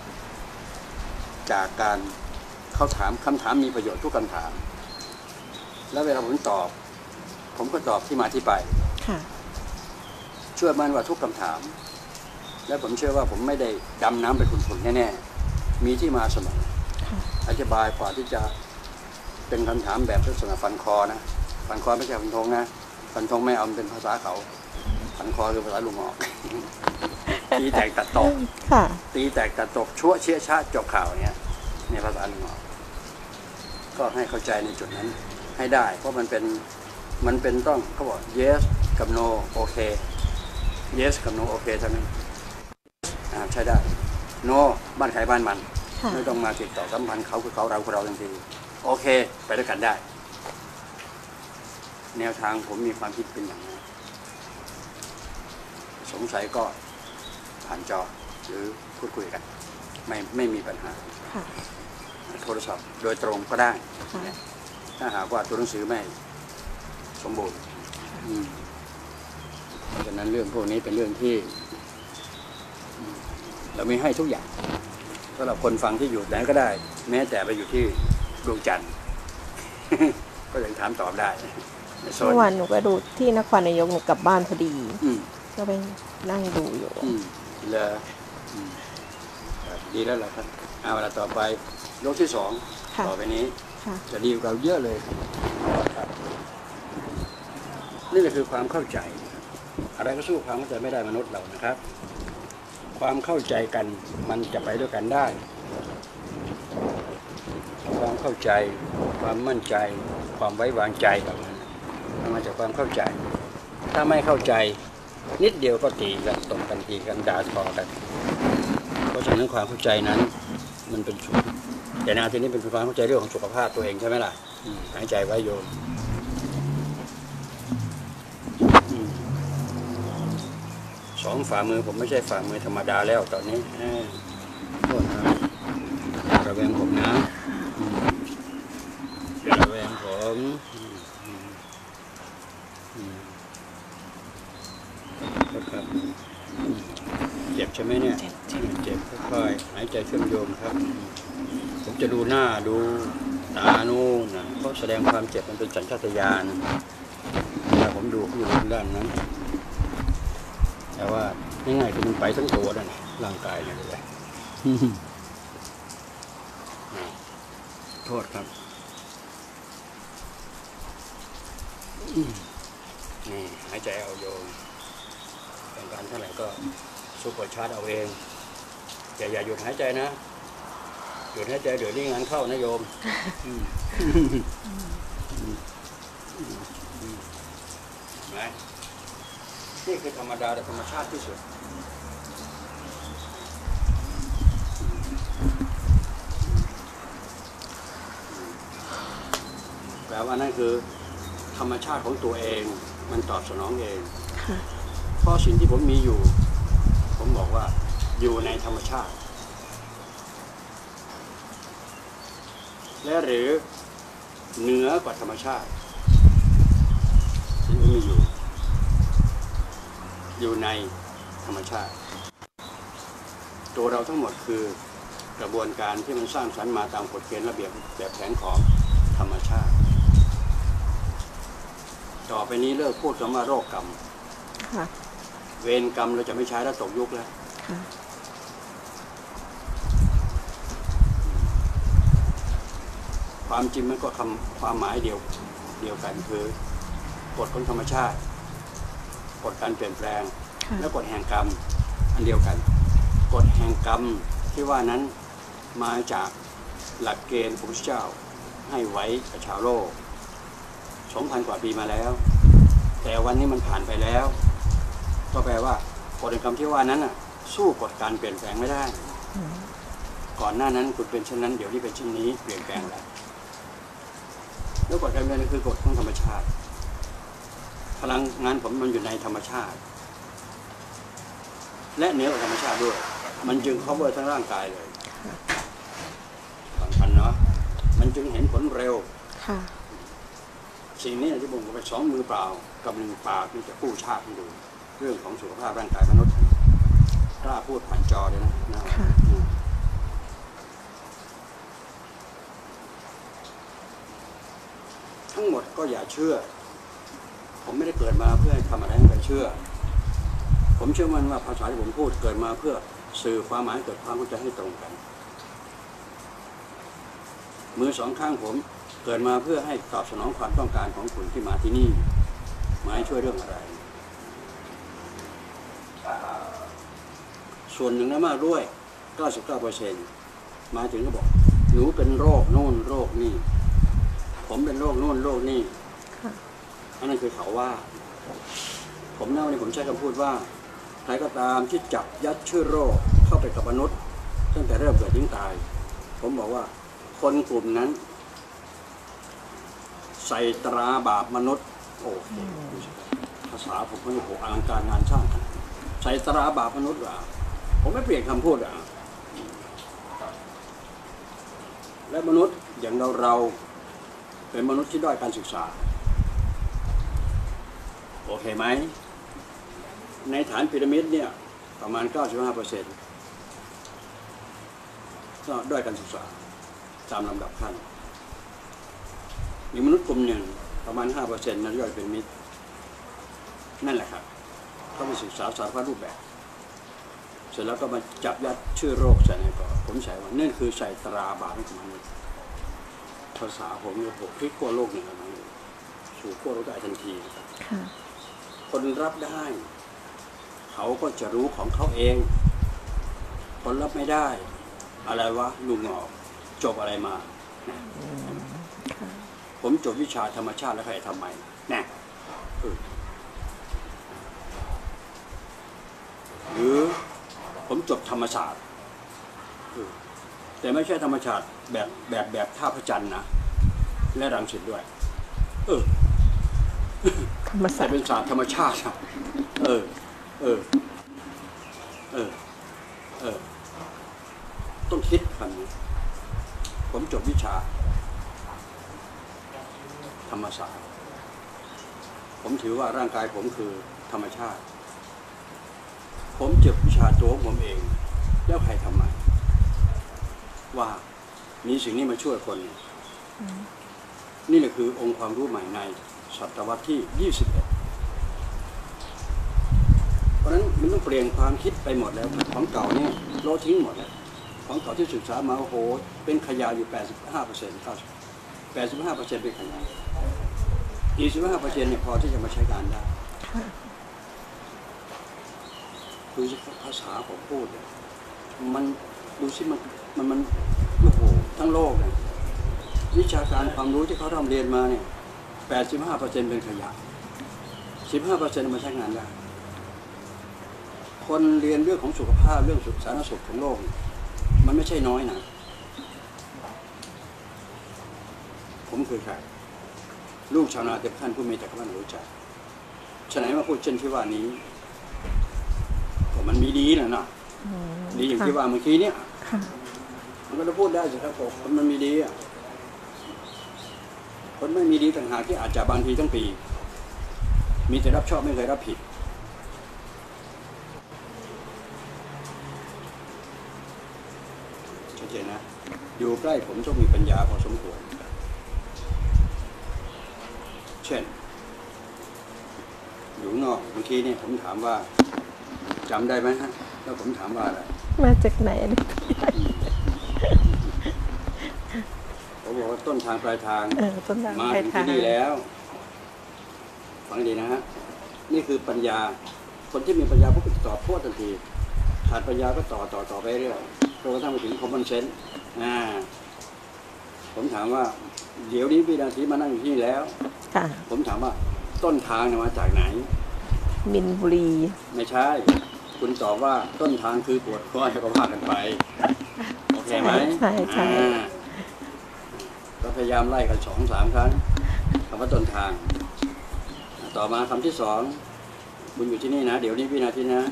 จากการเขาถามคำถามมีประโยชน์ทุกคำถามแล้วเวลาผมตอบผมก็ตอบที่มาที่ไปเชื่อมั่นว่าทุกคำถามและผมเชื่อว่าผมไม่ได้ดำน้ำไปขุ่นๆแน่ๆมีที่มาเสมออธิบายกว่าที่จะเป็นคำถามแบบลักษณะฟันคอนะฟันคอไม่ใช่ฟันธงนะฟันธงไม่เอาเป็นภาษาเขาฟันคอคือภาษาลุงหงอกตีแตกตัดตกตีแตกตัดตกชั่วเชี่ยชาจบข่าวเนี่ยในภาษาลุงหงอกก็ให้เข้าใจในจุดนั้นให้ได้เพราะมันเป็นมันเป็นต้องเขาบอก yes กับ no โอเค yes กับ no โอเคเท่านั้นใช้ได้ no บ้านใครบ้านมันไม่ต้องมาติดต่อสัมพันธ์เขาคือเขาเราคือเราทันทีโอเคไปด้วยกันได้แนวทางผมมีความคิดเป็นอย่างนั้นสงสัยก็ผ่านจอหรือพูดคุยกันไม่ไม่มีปัญหาโทรศัพท์โดยตรงก็ได้ถ้าหากว่าตัวหนังสือไม่สมบูรณ์เพราะฉะนั้นเรื่องพวกนี้เป็นเรื่องที่เรามีให้ทุกอย่างสำหรับคนฟังที่อยู่ไหนก็ได้แม้แต่ไปอยู่ที่ดวงจันทร์ก็ยังถามตอบได้เมื่อวานหนูก็ดูที่นครนายกหนูกลับบ้านพอดีก็ไปนั่งดูอยู่เลยดีแล้วล่ะครับเอาเวลาต่อไปยกที่สองต่อไปนี้จะดีกว่าเยอะเลยนี่แหละคือความเข้าใจอะไรก็สู้ความเข้าใจไม่ได้มนุษย์เรานะครับความเข้าใจกันมันจะไปด้วยกันได้ความเข้าใจความมั่นใจความไว้วางใจแบบนั้นมันมาจากความเข้าใจถ้าไม่เข้าใจนิดเดียวก็ตีกันตบกันตีกันด่าทอกันเพราะฉะนั้นความเข้าใจนั้นมันเป็นสุขแต่ในที่นี้เป็นความเข้าใจเรื่องของสุขภาพตัวเองใช่ไหมล่ะหายใจไว้โยมสองฝ่ามือผมไม่ใช่ฝ่ามือธรรมดาแล้วตอนนี้โทษนะระแวงผมนะระแวงผมครับเจ็บใช่ไหมเนี่ยเจ็บค่อยๆหายใจเชื่อมโยงครับผมจะดูหน้าดูตาโน่นนะเพราะแสดงความเจ็บมันเป็นสัญชาตญาณเวลาผมดูเขาอยู่ด้านนั้นแต่ว่าง่ายๆคือมันไปทั้งตัวนั่นร่างกายเนี่ยเลยโทษครับนี่หายใจเอาโยมต้องการเท่าไหร่ก็ซุปเปอร์ชาร์จเอาเองอย่าอย่าหยุดหายใจนะหยุดหายใจเดี๋ยวนี้งานเข้านะโยมไหมนี่คือธรรมดาแต่ธรรมชาติที่สุดแปลว่านั่นคือธรรมชาติของตัวเองมันตอบสนองเองเพราะสิ่งที่ผมมีอยู่ผมบอกว่าอยู่ในธรรมชาติและหรือเหนือกว่าธรรมชาติที่มีอยู่อยู่ในธรรมชาติตัวเราทั้งหมดคือกระบวนการที่มันสร้างสรรค์มาตามกฎเกณฑ์ระเบียบแบบแผนของธรรมชาติต่อไปนี้เลิกพูดคำว่าโรคกรรมเวรกรรมเราจะไม่ใช้แล้วตกยุคแล้วความจริงมันก็คำความหมายเดียวเดียวกันคือกฎของธรรมชาติกฎการเปลี่ยนแปลงและกฎแห่งกรรมอันเดียวกันกฎแห่งกรรมที่ว่านั้นมาจากหลักเกณฑ์พระพุทธเจ้าให้ไว้กับชาวโลก สองพัน กว่าปีมาแล้วแต่วันนี้มันผ่านไปแล้วก็แปลว่ากฎแห่งกรรมที่ว่านั้นน่ะสู้กฎการเปลี่ยนแปลงไม่ได้ก่อนหน้านั้นคุณเป็นเช่นนั้นเดี๋ยวนี้เป็นเช่นนี้เปลี่ยนแปลงแล้วแล้วกฎการเปลี่ยนแปลงคือกฎของธรรมชาติพลังงานผมมันอยู่ในธรรมชาติและเหนือกว่าธรรมชาติด้วยมันจึง cover ทั้งร่างกายเลยสำคัญเนาะมันจึงเห็นผลเร็วสิ่งนี้ที่ผมไปสองมือเปล่ากับหนึ่งปากนี่จะกู้ชาติให้ดูเรื่องของสุขภาพร่างกายมนุษย์กล้าพูดผ่านจอเลยนะนะทั้งหมดก็อย่าเชื่อผมไม่ได้เกิดมาเพื่อให้ทำอะไรให้ใครเชื่อผมเชื่อมั่นว่าภาษาที่ผมพูดเกิดมาเพื่อสื่อความหมายเกิดความเข้าใจให้ตรงกันมือสองข้างผมเกิดมาเพื่อให้ตอบสนองความต้องการของคุณที่มาที่นี่มาให้ช่วยเรื่องอะไรส่วนหนึ่งนะมากด้วย เก้าสิบเก้าเปอร์เซ็นต์ มาถึงก็บอกหนูเป็นโรคโน่นโรคนี่ผมเป็นโรคโน่นโรคนี่อันนั้นคือเขาว่าผมเล่าเนี่ยผมใช้คำพูดว่าใครก็ตามที่จับยัดชื่อโรคเข้าไปกับมนุษย์ตั้งแต่เริ่มเกิดถึงตายผมบอกว่าคนกลุ่มนั้นใส่ตราบาปมนุษย์โอ้โหภาษาผมไม่โหอลังการงานสร้างใส่ตราบาปมนุษย์เหรอผมไม่เปลี่ยนคำพูดอ่ะและมนุษย์อย่างเราเราเป็นมนุษย์ที่ด้อยการศึกษาโอเคไหมในฐานพีระมิดเนี่ยประมาณ เก้าสิบห้าเปอร์เซ็นต์ ก็ด้อยการศึกษาตามลำดับขั้นมีมนุษย์กลุ่มหนึ่งประมาณ ห้าเปอร์เซ็นต์ นั้นย่อยเป็นมิตรนั่นแหละครับเขาไปศึกษาสารพัดรูปแบบเสร็จแล้วก็มาจับยัดชื่อโรคใส่ในก่อผมใส่ว่านั่นคือใส่ตราบาปให้กับมนุษย์ภาษาผมเนี่ยผมพลิกขั้วโลกหนึ่งนะสู่ขั้วโลกได้ทันทีคนรับได้เขาก็จะรู้ของเขาเองคนรับไม่ได้อะไรวะลุงงอกจบอะไรมาผมจบวิชาธรรมชาติแล้วใครทำไมแน่หรือผมจบธรรมศาสตร์แต่ไม่ใช่ธรรมชาติแบบแบบแบบท่าพระจันทร์นะและรังสิตด้วยเออแต่เป็นศาสตร์ธรรมชาติเออเออเออเออต้องคิดคำนี้ผมจบวิชาธรรมศาสตร์ผมถือว่าร่างกายผมคือธรรมชาติผมจบวิชาตัวผมเองแล้วใครทำไมว่ามีสิ่งนี้มาช่วยคนนี่แหละคือองค์ความรู้ใหม่ในศตวรรษที่ยี่สิบเอ็ดเพราะฉะนั้นมันต้องเปลี่ยนความคิดไปหมดแล้วของเก่าเนี่ยเราทิ้งหมดแล้วของเก่าที่ศึกษามาโอ้โหเป็นขยะอยู่ แปดสิบห้าเปอร์เซ็นต์ เก้าสิบ แปดสิบห้าเปอร์เซ็นต์ เป็นขยะอีกสิบห้าเปอร์เซ็นต์เนี่ยพอที่จะมาใช้การได้ดูสิภาษาผมพูดมันดูสิมันมันมันโอ้โหทั้งโลกเนี่ยวิชาการความรู้ที่เขาทำเรียนมาเนี่ยแปดสิบห้าเปอร์เซ็นต์เป็นขยะสิบห้าเปอร์เซ็นต์มาใช้งานได้คนเรียนเรื่องของสุขภาพเรื่องสุขสาธารณสุขของโลกมันไม่ใช่น้อยนะผมคือใครลูกชาวนาเต็มขั้นผู้มีแต่คำว่ารู้จักฉะนั้นมาพูดเช่นที่ว่านี้ก็มันมีดีนะเนาะดีอย่างที่ว่าเมื่อกี้เนี่ยมันก็จะพูดได้สิครับผมคนมันมีดีอ่ะคนไม่มีดีต่างหากที่อาจจะบางทีทั้งปีมีแต่รับชอบไม่เคยรับผิดชัดเจนนะอยู่ใกล้ผมต้องมีปัญญาพอสมควรเช่นอยู่นอกเมื่อกี้นี่ผมถามว่าจำได้ไหมฮะแล้วผมถามว่าอะไรมาจากไหนผมบอกว่าต้นทางปลายทางมาถึถึงที่นี่แล้วฟังดีนะฮะนี่คือปัญญาคนที่มีปัญญาพวกตอบโทษทันทีขาดปัญญาก็ต่อต่อต่อไปเรื่อยจนกระทั่งไปถึงคอมมอนเซนส์อ่าผมถามว่าเดี๋ยวนี้วินาทีมานั่งอยู่ที่แล้วผมถามว่าต้นทางมาจากไหนมินบุรีไม่ใช่คุณตอบว่าต้นทางคือปวดข้อให้ก็พากันไปโอเคไหมใช่ใช่ก็พยายามไล่กันสองสามครั้งคำว่าต้นทางต่อมาคำที่สองคุณอยู่ที่นี่นะเดี๋ยวนี้วินาทีนะ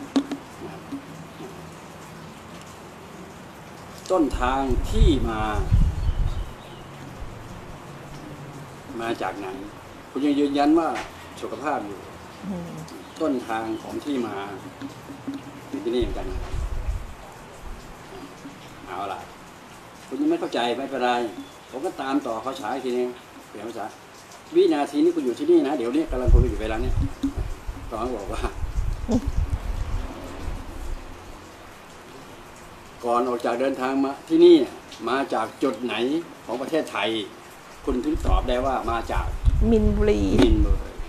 ต้นทางที่มามาจากไหนคุณยังยืนยันว่าสุขภาพอยู่ต้นทางของที่มาที่นี่เหมือนกันเอาล่ะคุณยังไม่เข้าใจไม่เป็นไรผมก็ตามต่อภาษาอีกทีนึงเปลี่ยนภาษาวินาทีนี้คุณอยู่ที่นี่นะเดี๋ยวนี้กำลังคุยอยู่เวลาเนี้ยตอนบอกว่าก่อนออกจากเดินทางมาที่นี่มาจากจุดไหนของประเทศไทยคุณถึงตอบได้ว่ามาจากมินบุรีมินบุรี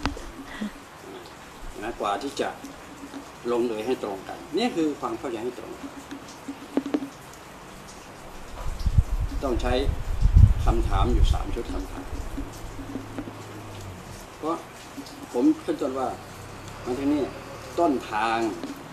นะกว่าที่จะลงเลยให้ตรงกันนี่คือความเข้าใจให้ตรงต้องใช้คำถามอยู่สามชุดคำถามเพราะผมขึ้นต้นว่ามาที่นี่ต้นทาง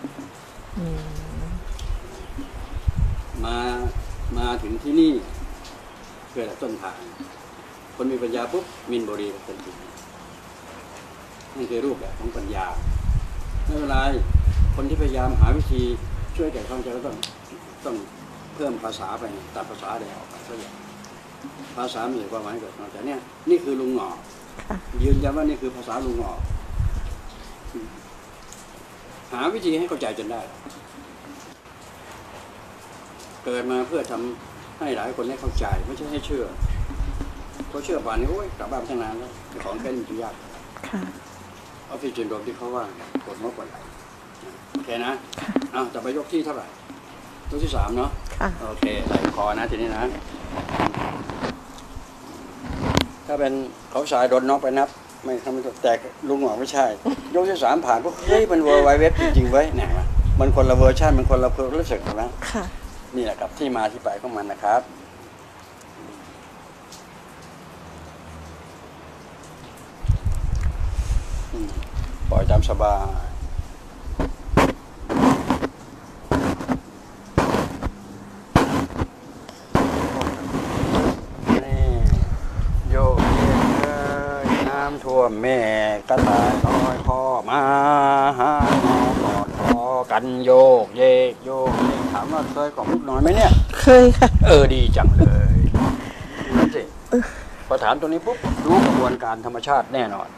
มามาถึงที่นี่เกิดต้นทางคนมีปัญญาปุ๊บมินบุรีเป็นจริงนั่นคือรูปแบบของปัญญาไม่เป็นไรคนที่พยายามหาวิธีช่วยแก้ความใจก็ต้องต้องเพิ่มภาษาไปตัดภาษาเดียวออกไปสักอย่างภาษามีความหมายเกิดแต่เนี่ยนี่คือลุงหงอยืนยันว่านี่คือภาษาลุงหงอหาวิธีให้เข้าใจจนได้เกิดมาเพื่อทำให้หลายคนได้เข้าใจไม่ใช่ให้เชื่อเพราะเชื่อป่านนี้โอ้ยกลับบ้านตั้งนานแล้วของแค่นี้ยากออฟฟิศจินโดมที่เขาว่ากดงบกว่าไหนโอเคนะอ้าวจะไปยกที่เท่าไหร่ยกที่สามเนาะโอเคไหลคอนะทีนี้นะถ้าเป็นเขาสายโดนน็อกไปนับไม่ทำไม่แตกลุงหงอกไม่ใช่ยกที่สามผ่านพวกเฮ้ยมันเวอร์ไวเว็บจริงๆไว้เนี่ยมันคนละเวอร์ชันมันคนละเพอร์รู้สึกนะนี่แหละครับที่มาที่ไปของมันนะครับปล่อยตามสบายนี่โยกเยกเลยน้ำท่วมแม่กระต่ายน้อยพ่อมาหาหมอกอดคอกันโยกเยกโยกเยกถามว่าเคยของลูกน้อยไหมเนี่ยเคยค่ะเออดีจังเลยนั่นสิพอถามตรงนี้ปุ๊บรู้กระบวนการธรรมชาติแน่นอน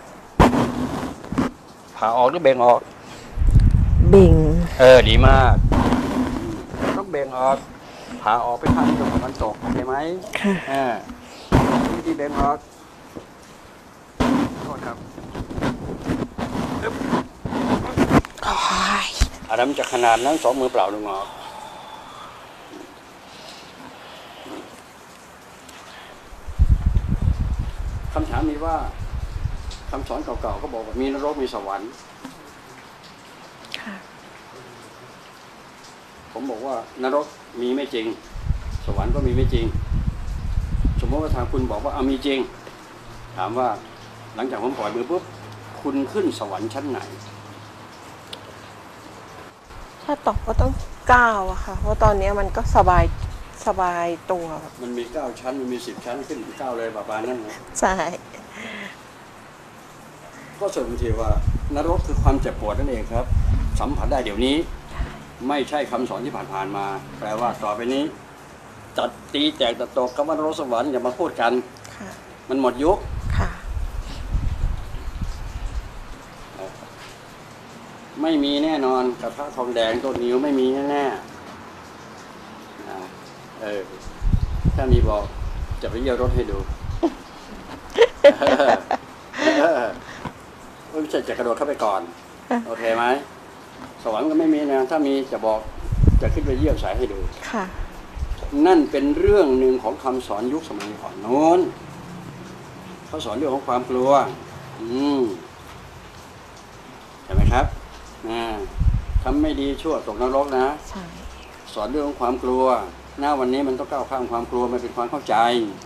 ผ่าออกหรือเบ่งออกเบ่งเออดีมากต้องเบ่งออกผ่าออกไปข้างตรงมันตกโอเคไหมค่ะอ่าวิธีเบ่งออกโทษครับอันนั้นจะขนาดนั้นสองมือเปล่าลงออกคำถามมีว่าคำสอนเก่าๆก็บอกว่ามีนรกมีสวรรค์ผมบอกว่านรกมีไม่จริงสวรรค์ก็มีไม่จริงสมมติว่าทางคุณบอกว่าเอามีจริงถามว่าหลังจากผมปล่อยมือปุ๊บคุณขึ้นสวรรค์ชั้นไหนถ้าตอบก็ต้องเก้าอะค่ะเพราะตอนนี้มันก็สบายสบายตัวมันมีเก้าชั้นมันมีสิบชั้นขึ้นถึงเก้าเลยประมาณนั้นนะใช่ก็สรุปทีว่านรกคือความเจ็บปวดนั่นเองครับสัมผัสได้เดี๋ยวนี้ไม่ใช่คำสอนที่ผ่านๆมาแปลว่าต่อไปนี้จัดตีแจกตะตกคำว่านรกสวรรค์อย่ามาพูดกันมันหมดยุคไม่มีแน่นอนกระทะทองแดงต้นนิ้วไม่มีแน่ๆเออถ้ามีบอกจะไปเยี่ยวรถให้ดูไม่ใช่จะกระโดดเข้าไปก่อนโอเคไหมสวรรค์ก็ไม่มีนะถ้ามีจะบอกจะขึ้นไปเยี่ยวสายให้ดูค่ะนั่นเป็นเรื่องหนึ่งของคำสอนยุคสมัยก่อนโน้นเขาสอนเรื่องของความกลัวอืมใช่ไหมครับทำไม่ดีชั่วตกนรกนะสอนเรื่องของความกลัวหน้าวันนี้มันต้องก้าวข้ามความกลัวมันเป็นความเข้าใจ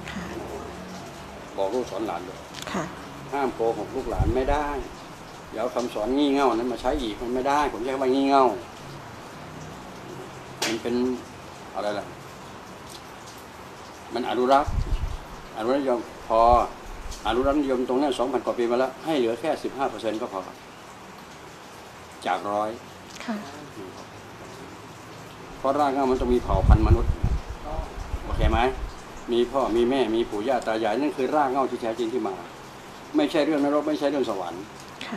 บอกลูกสอนหลานเลยห้ามโกหกลูกหลานไม่ได้เดี๋ยวคำสอนงี่เง่านั้นมาใช้อีกมันไม่ได้ผมใช้คำว่างี่เง่ามันเป็นอะไรล่ะมันอนุรักษ์อนุรักษ์นิยมพออนุรักษ์นิยมตรงนี้สองพันกว่าปีมาแล้วให้เหลือแค่สิบห้าเปอร์เซ็นต์ก็พอจากร้อยเพราะร่างมันต้องมีเผ่าพันธุ์มนุษย์โอเคไหมมีพ่อมีแม่มีปู่ย่าตายายนั่นคือร่างเงาที่แท้จริงที่มาไม่ใช่เรื่องนรกไม่ใช่เรื่องสวรรค์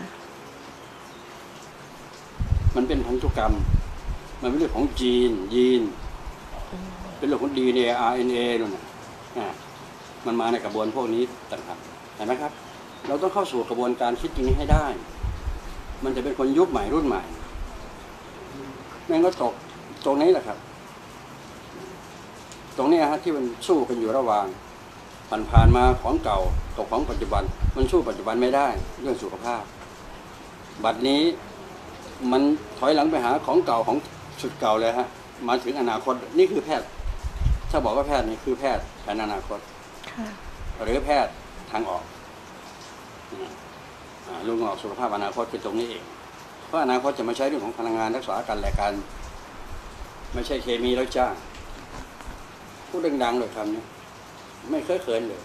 มันเป็นพันธุกรรมมันเป็นเรื่องของจีนยีนเป็นเรื่องของ ดี เอ็น เอ อาร์ เอ็น เอ นู่นน่ะมันมาในกระบวนพวกนี้ต่างหากเห็นไหมครับเราต้องเข้าสู่กระบวนการคิดตรงนี้ให้ได้มันจะเป็นคนยุคใหม่รุ่นใหม่แม่งก็ตกตรงนี้แหละครับตรงนี้ฮะที่มันสู้กันอยู่ระหว่างผ่านผ่านมาของเก่าตกของปัจจุบันมันสู้ปัจจุบันไม่ได้เรื่องสุขภาพบัดนี้มันถอยหลังไปหาของเก่าของสุดเก่าเลยฮะมาถึงอนาคตนี่คือแพทย์ถ้าบอกว่าแพทย์นี่คือแพทย์แผนอนาคตหรือแพทย์ทางออกลุงออกสุขภาพอนาคตคือตรงนี้เองเพราะอนาคตจะมาใช้เรื่องของพลังงานรักษากันและกันไม่ใช่เคมีแล้วจ้าพูดดังๆเลยคำนี้ไม่เคยเขินเลย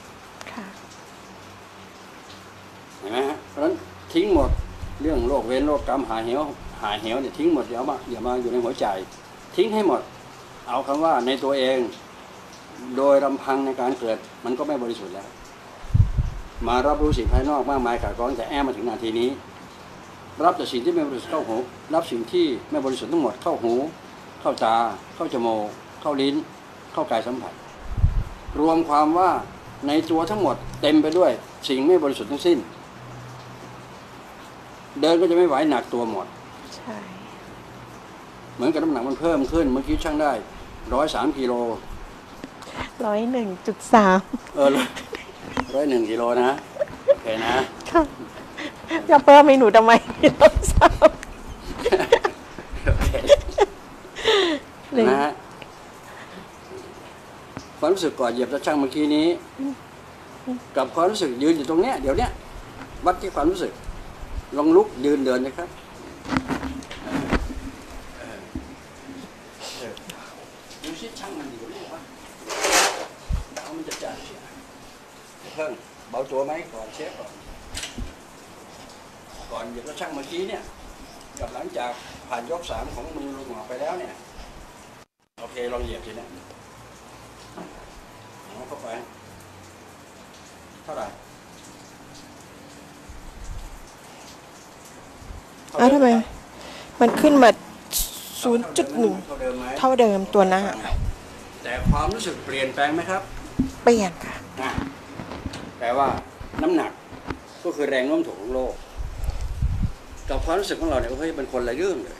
เห็นไหมฮะเพราะฉะนั้นทิ้งหมดเรื่องโรคเวรโรคกรรมหาเหวหาเหวเนี่ยทิ้งหมดอย่ามาอย่ามาอยู่ในหัวใจทิ้งให้หมดเอาคำว่าในตัวเองโดยลำพังในการเกิดมันก็ไม่บริสุทธิ์แล้วมารับรู้สิ่งภายนอกมากมายกายกองแต่แอมมาถึงนาทีนี้รับแต่สิ่งที่ไม่บริสุทธิ์เข้าหูรับสิ่งที่ไม่บริสุทธิ์ทั้งหมดเข้าหูเข้าตาเข้าจมูกเข้าลิ้นเข้ากายสัมผัสรวมความว่าในตัวทั้งหมดเต็มไปด้วยสิ่งไม่บริสุทธิ์ทั้งสิ้นเดินก็จะไม่ไหวหนักตัวหมดใช่เหมือนกับน้ำหนักมันเพิ่มขึ้นเมื่อกี้ช่างได้ร้อยสามกิโลร้อยหนึ่งจุดสามเออร้อยหนึ่งกิโลนะโอเคนะจะเพิ่มให้หนูทำไมร้อยสามนะฮะความรู้สึกก่อนเหยียบตะช่างเมื่อกี้นี้กับความรู้สึกยืนอยู่ตรงเนี้ยเดี๋ยวเนี้ยวัดที่ความรู้สึกลองลุกยืนเดินนะครับดูชิดช่างมันอยู่นี่วะเอามันจะจ่ายเพิ่งเบาตัวไหมก่อนเช็คก่อนก่อนเหยียบตะช่างเมื่อกี้เนี่ยกับหลังจากผ่านยกสามของมือลุงออกไปแล้วเนี่ยโอเคลองเหยียบทีนี้เอาเข้าไปเท่าไหร่อ้าวทำไมมันขึ้นมา ศูนย์จุดหนึ่ง เท่าเดิมตัวหน้าแต่ความรู้สึกเปลี่ยนแปลงไหมครับเปลี่ยนค่ะแต่ว่าน้ำหนักก็คือแรงโน้มถ่วงของโลกกับความรู้สึกของเราเนี่ยเฮ้ยเป็นคนละเรื่องเลย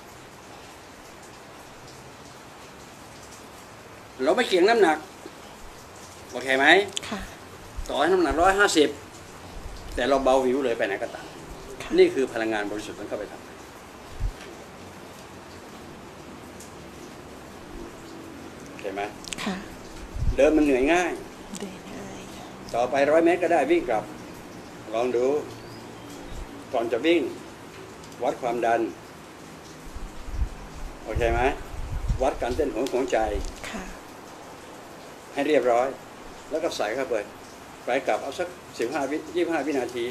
เราไม่เกี่ยงน้ำหนักโอเคไหมค่ะต่อให้น้ำหนักร้อยห้าสิบแต่เราเบาวิวเลยไปไหนก็ตามนี่คือพลังงานบริสุทธิ์มันเข้าไปทำเห็นไหมค่ะเดินมันเหนื่อยง่ายเดินง่ายต่อไปร้อยเมตรก็ได้วิ่งกลับลองดูก่อนจะวิ่งวัดความดันโอเคไหมวัดการเต้นของหัวใจให้เรียบร้อยแล้วก็ใส่เข้าไปไปกลับเอาสักสิบห้าวิยี่ห้าวินาที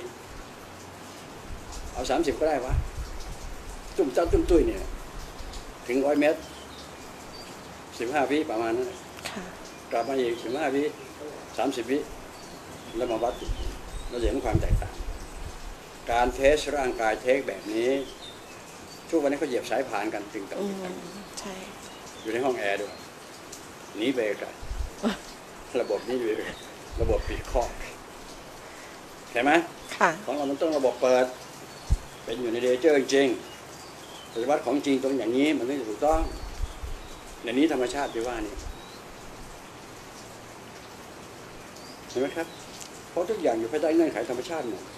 เอาสามสิบก็ได้วะจุ่มเจ้าจุ่มตุ้ยเนี่ยถึงร้อยเมตรสิบห้าวิประมาณนั้นกลับมาอีกสิบห้าวิสามสิบวิแล้วมาวัดเราจะเห็นความแตกต่างการเทสร่างกายเทคแบบนี้ทุกวันนี้เขาเหยียบสายผ่านกันตึงตังใช่อยู่ในห้องแอร์ด้วยหนีไปกันระบบนี้อยู่ระบบปิดคอกเห็นไหมของเรามันต้องระบบเปิดเป็นอยู่ในเดเจอร์จริงปฏิบัติของจริงตรงอย่างนี้มันไม่ถูกต้องในนี้ธรรมชาติที่ว่านี่เห็นไหมครับเพราะทุกอย่างอยู่ภายใต้เงื่อนไขธรรมชาติหมด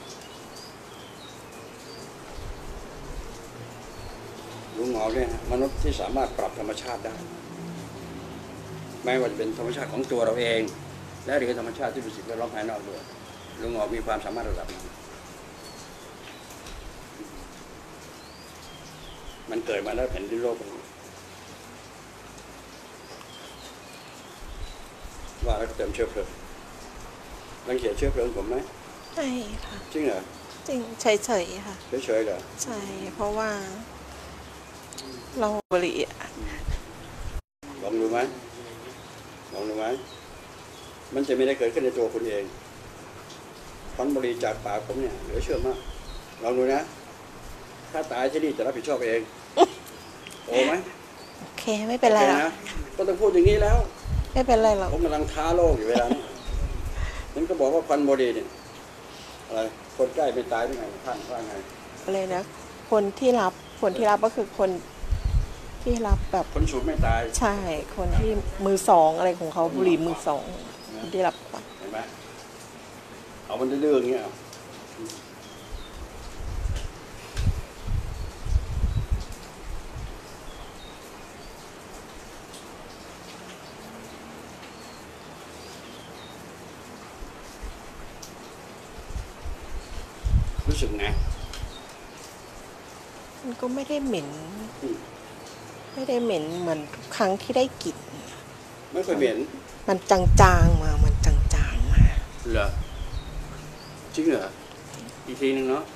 ลุงหมอเนี่ยมนุษย์ที่สามารถปรับธรรมชาติได้ไม่ว่าจะเป็นธรรมชาติของตัวเราเองและหรือธรรมชาติที่เป็นสิ่งแวดล้อมภายนอกด้วยลุงหมอมีความสามารถระดับนั้นมันเกิดมาแล้วแผ่นดินโลกว่าแล้วก็เติมเชื้อเพลิงรังเกียจเชื้อเพลิงผมไหมใช่ค่ะจริงเหรอจริงเฉยๆค่ะเฉยๆเหรอใช่เพราะว่าเราบริลองดูไหมลองดูไหมมันจะไม่ได้เกิดขึ้นในตัวคุณเองควันบุหรี่จากปากผมเนี่ยเหลือเชื่อมากลองดูนะถ้าตายที่นี่จะรับผิดชอบเองโอ้ไหมโอเคไม่เป็นไรนะก็ต้องพูดอย่างนี้แล้วไม่เป็นไรหรอกผมกำลังท้าโลกอยู่เวลานี้นั่นก็บอกว่าควันบุหรี่เนี่ยอะไรคนใกล้ไม่ตายได้ไงท่านว่าไงอะไรนะคนที่รับคนที่รับก็คือคนที่รับแบบคนสูบไม่ตายใช่คนที่มือสองอะไรของเขาบุหรี่มือสองที่รับควันเห็นไหมเอามันเรื่องเงี้ยรู้สึกไงมันก็ไม่ได้เหม็นไม่ได้เหม็นเหมือนทุกครั้งที่ได้กลิ่นไม่เคยเหม็นมันจางๆมามันจางๆมาเหรอจริงเหรออีกทีหนึ่งเนาะ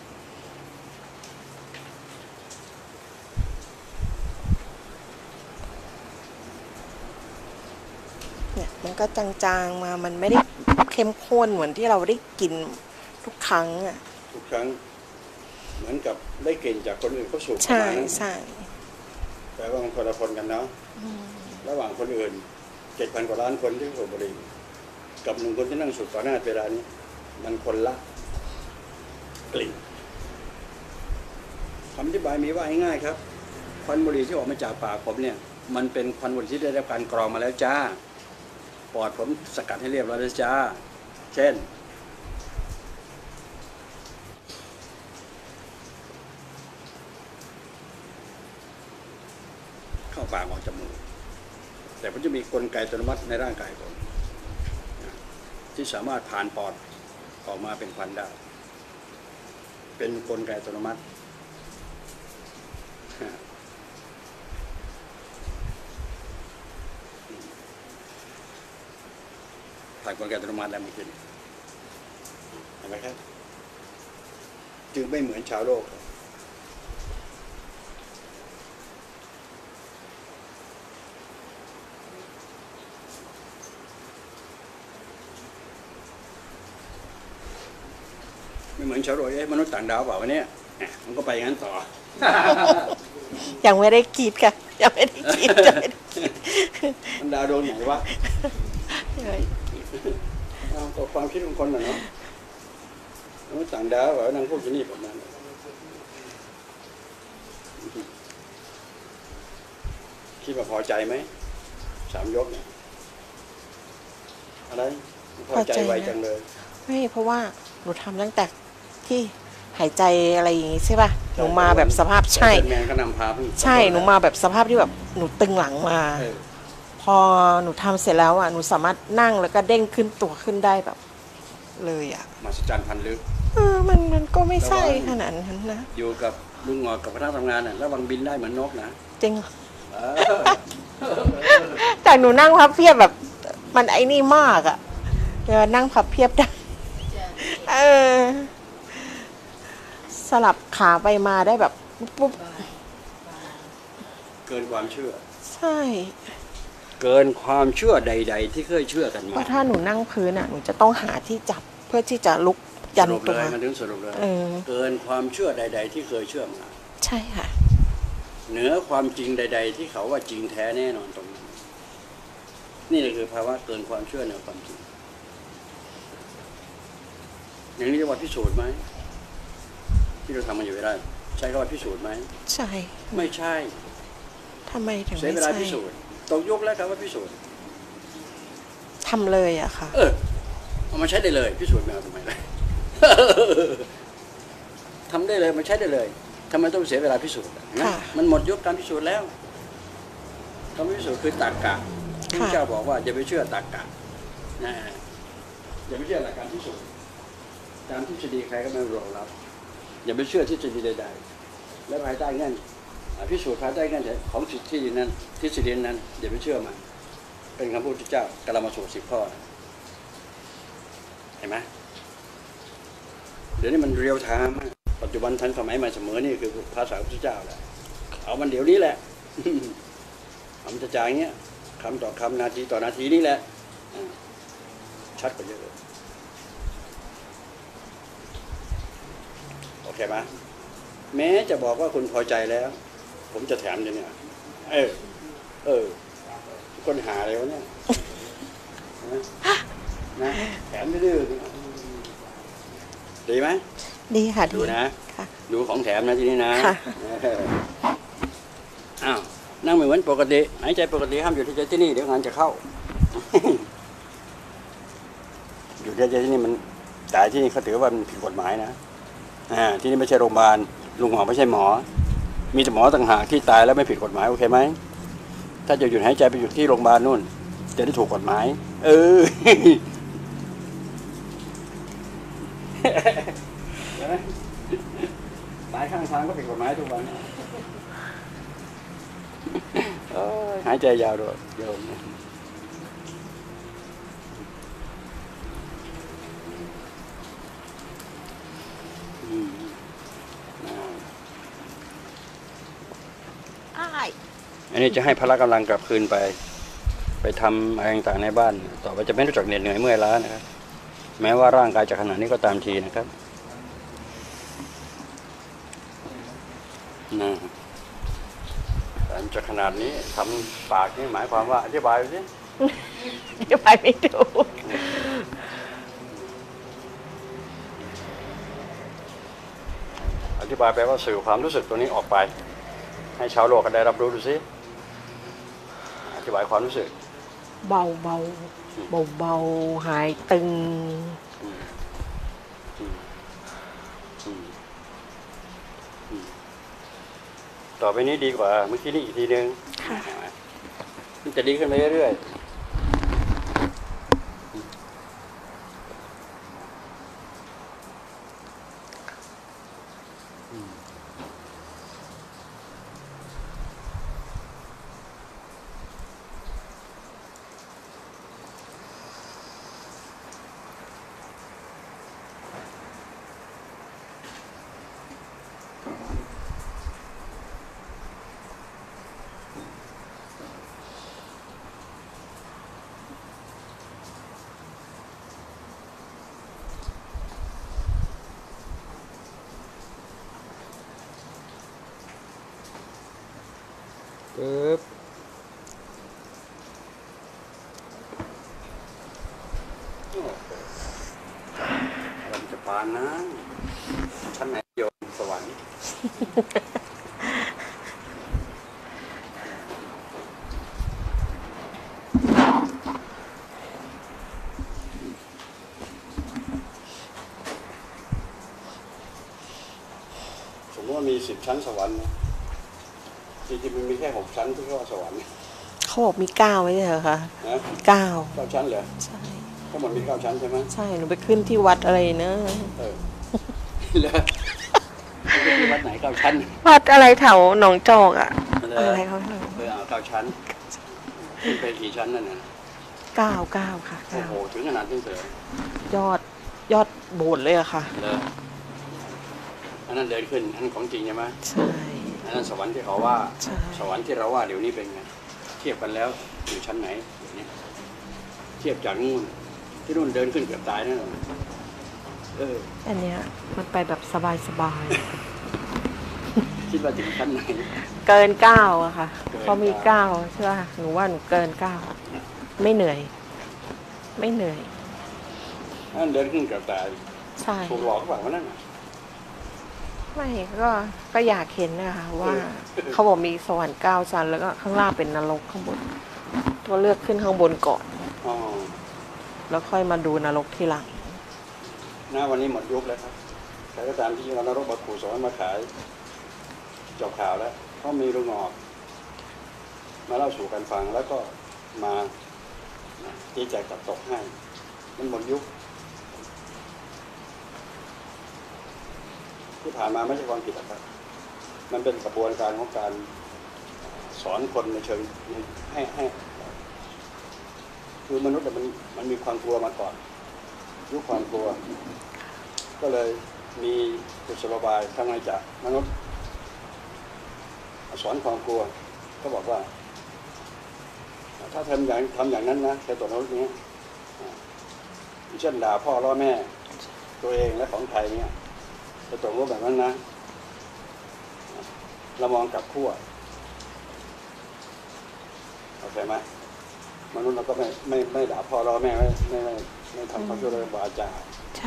เนี่ยมันก็จางๆมามันไม่ได้เข้มข้นเหมือนที่เราได้กินทุกครั้งอ่ะทุกครั้งเหมือนกับได้กลิ่นจากคนอื่นเขาสูบใช่ใช่แต่ว่ามันคนละคนกันเนาะระหว่างคนอื่นเจ็ดพันกว่าล้านคนที่สูบบุหรี่กับหนึ่งคนที่นั่งสูบต่อหน้าเวลานี้มันคนละกลิ่นคำอธิบายมีว่าง่ายๆครับควันบุหรี่ที่ออกมาจากปากผมเนี่ยมันเป็นควันบุหรี่ที่ได้รับการกรองมาแล้วจ้าปอดผมสกัดให้เรียบร้อยแล้วจ้าเช่นเข้าปากออกจมูกแต่ผมจะมีกลไกอัตโนมัติในร่างกายผมที่สามารถผ่านปอดออกมาเป็นควันได้เป็นกลไกอัตโนมัติผ่านกลไกอัตโนมัติแล้วมันกินเห็นไหมครับจึงไม่เหมือนชาวโลกไม่เหมือนชาวโลกเอ๊ะมนุษย์ต่างดาวเปล่าวันนี้มันก็ไปอย่างนั้นต่อยังไม่ได้คิดค่ะยังไม่ได้คิดยังไม่ได้คิดมันดาวดวงไหนวะเอาความคิดของคนน่ะเนาะมนุษย์ต่างดาวแบบนั่งพูดที่นี่ประมาณคิดว่าพอใจไหมสามยกเนี่ยอะไรพอใจไวจังเลยไม่เพราะว่าหนูทำตั้งแต่ที่หายใจอะไรอย่างงี้ใช่ป่ะหนูมาแบบสภาพใช่แมนก็นำพาเพิ่งใช่หนูมาแบบสภาพที่แบบหนูตึงหลังมาเออพอหนูทำเสร็จแล้วอ่ะหนูสามารถนั่งแล้วก็เด้งขึ้นตัวขึ้นได้แบบเลยอ่ะมหัศจรรย์พันลึกเออมันมันก็ไม่ใช่ขนาดนั้นนะอยู่กับลุงหงอกกับพนักทำงานน่ะระวังบินได้เหมือนนกนะจริงเออแต่หนูนั่งพับเพียบแบบมันไอ้นี่มากอ่ะเดี๋ยวนั่งพับเพียบได้เออสลับขาไปมาได้แบบปุ๊บเกินความเชื่อใช่เกินความเชื่อใด ๆ ที่เคยเชื่อกันเพมาราะถ้าหนูนั่งพื้นอ่ะหนูจะต้องหาที่จับเพื่อที่จะลุกยันสรุปตัเลวยมันถึงสรุปเลยเออเกินความเชื่อใด ๆ ที่เคยเชื่อมาใช่ค่ะเหนือความจริงใด ๆ ที่เขาว่าจริงแท้แน่นอนตรงนั้นนี่แหละคือภาวะเกินความเชื่อเหนือความจริงอย่างนี้เรียกว่าพิสูจน์ไหมที่เราทำมันอยู่ไม่ได้ใช้คำว่าพิสูจน์ไหมใช่ไม่ใช่ทำไมถึงใช้ไม่เวลาใช่พิสูจน์ตกยกแล้วครับว่าพิสูจน์ทำเลยอะค่ะเออเอามาใช้ได้เลยพิสูจน์ไม่เอาทำไมเลย ทำได้เลยมันใช้ได้เลยทำไมต้องเสียเวลาพิสูจน์นะค่ะมันหมดยุคการพิสูจน์แล้วการพิสูจน์คือตรรกะที่พระเจ้าบอกว่าอย่าไปเชื่อตรรกะนะอย่าไปเชื่อหลักการพิสูจน์ตามทฤษฎีใครก็ไม่รองรับอย่าไปเชื่อทฤษฎีใดๆและภายใต้เงื่อนพิสูจน์ภายใต้เงื่อนไขของทฤษฎีนั้นทฤษฎีนั้นอย่าไปเชื่อมันเป็นคำพูดที่เจ้ากลามาสูตรสิบข้อเห็นไหมเดี๋ยวนี้มันเรียลไทม์ปัจจุบันทันสมัยมาเสมอนี่คือภาษาพระพุทธเจ้าแหละเอามันเดี๋ยวนี้แหละ คำจะจางเงี้ยคำต่อคำนาทีต่อนาทีนี่แหละชัดกว่าเยอะเลยโอเคไหมแม้จะบอกว่าคุณพอใจแล้ว ผมจะแถมอย่างเนี้ยเออเออคนหาอะไรวะเนี่ยนะแถมไม่ดื้อดีไหมดีค่ะดูนะค่ะดูของแถมนะทีนี้นะค่ะอ้าวนั่งไม่เหมือนปกติหายใจปกติห้ามอยู่ที่ใจที่นี่เดี๋ยวงานจะเข้า อยู่ที่ใจที่นี่มันแต่ที่นี่เขาถือว่ามันผิดกฎหมายนะอ่าที่นี่ไม่ใช่โรงพยาบาลลุงหมอไม่ใช่หมอ มีแต่หมอต่างหากที่ตายแล้วไม่ผิดกฎหมายโอเคไหมถ้าจะหยุดหายใจไปอยู่ที่โรงพยาบาลนู่นจะได้ถูกกฎหมาย เออ ตายข้างทางก็ผิดกฎหมายทุกวันหายใจยาวด้วยโยมอันนี้จะให้พละกำลังกลับคืนไป ไปทำอะไรต่างๆในบ้าน ต่อไปจะไม่รู้จักเหน็ดเหนื่อยเมื่อยล้านะครับ แม้ว่าร่างกายจะขนาดนี้ก็ตามทีนะครับนะแต่จะขนาดนี้ทำปากนี่หมายความว่าอธิบายสิอธิบายไม่ถูกอธิบายแปลว่าสื่อความรู้สึกตัวนี้ออกไป ให้ชาวโลกก็ได้รับรู้ดูสิอธิบายความรู้สึกเบาเบาเบาเบาหายตึงต่อไปนี้ดีกว่าเมื่อกี้นี่อีกทีนึงค่ะมันจะดีขึ้นไปเรื่อยปึ๊บเราจะปานนะชั้นไหนโยมสวรรค์มติว่ามีสิบชั้นสวรรค์นะจริงๆมันมีแค่หกชั้นที่เรียกว่าสวรรค์เขาบอกมีเก้าไม่ใช่เหรอคะนะเก้าเก้าชั้นเหรอใช่ทั้งหมดมีเก้าชั้นใช่ไหมใช่หนูไปขึ้นที่วัดอะไรนะเออแล้วที่วัดไหนเก้าชั้นวัดอะไรแถวหนองจอกอะเหรอะไรเขาเออเอาเก้าชั้นขึ้นไปกี่ชั้นนั่นน่ะเก้าเก้าค่ะโอ้เก้าโหถึงขนาดนี้เลยยอดยอดโบสถ์เลยอะค่ะเลยอันนั้นเดินขึ้นอันนั้นของจริงใช่ไหมใช่อันนั้นสวรรค์ที่เขาว่าใช่สวรรค์ที่เราว่าเดี๋ยวนี้เป็นไงเทียบกันแล้วอยู่ชั้นไหนเดี๋ยวนี้เทียบจากนู่นที่นู่นเดินขึ้นเกือบตายนั่นแหละเอออันเนี้ยมันไปแบบสบายสบายคิดว่าถึงชั้นไหนเกินเก้าอะค่ะเกินเขามีเก้าใช่ป่ะหนูว่าหนูเกินเก้าไม่เหนื่อย ไม่เหนื่อยนั่นเดินขึ้นเกือบตายใช่ถูกหลอกหรือเปล่าว่านั่นน่ะไม่ก็ก็อยากเห็นนะคะว่าเออเขาบอกมีสวรรค์เก้าชั้นแล้วก็ข้างล่างเป็นนรกข้างบนตัวเลือกขึ้นข้างบนก่อนอ๋อแล้วค่อยมาดูนรกทีหลังหน้าวันนี้หมดยุคแล้วครับใครก็ตามที่เอานรกมาขู่สอนมาขายจบข่าวแล้วเพราะมีลุงออก มาเล่าสู่กันฟังแล้วก็มาชี้แจงตัดตกให้ มันหมดยุคที่ผ่านมาไม่ใช่ความผิดหรอกครับ มันเป็นกระบวนการของการสอนคนในเชิงให้ให้คือมนุษย์มันมันมีความกลัวมาก่อน ยุคความกลัว ก็เลยมีกุศโลบายทางในจากมนุษย์สอนความกลัว ก็บอกว่า ถ้าทำอย่างทำอย่างนั้นนะแค่ตัวมนุษย์นี้เช่นด่าพ่อล้อแม่ ตัวเองและของไทยเนี่ยจะตกลงแบบนั้นนะเรามองกลับขั้วเข้าใจไหมมนุษย์เราก็ไม่ไม่ไม่ด่าพ่อล้อแม่ไม่ไม่ไม่ไม่ทำความชั่วเลยวาจาใช่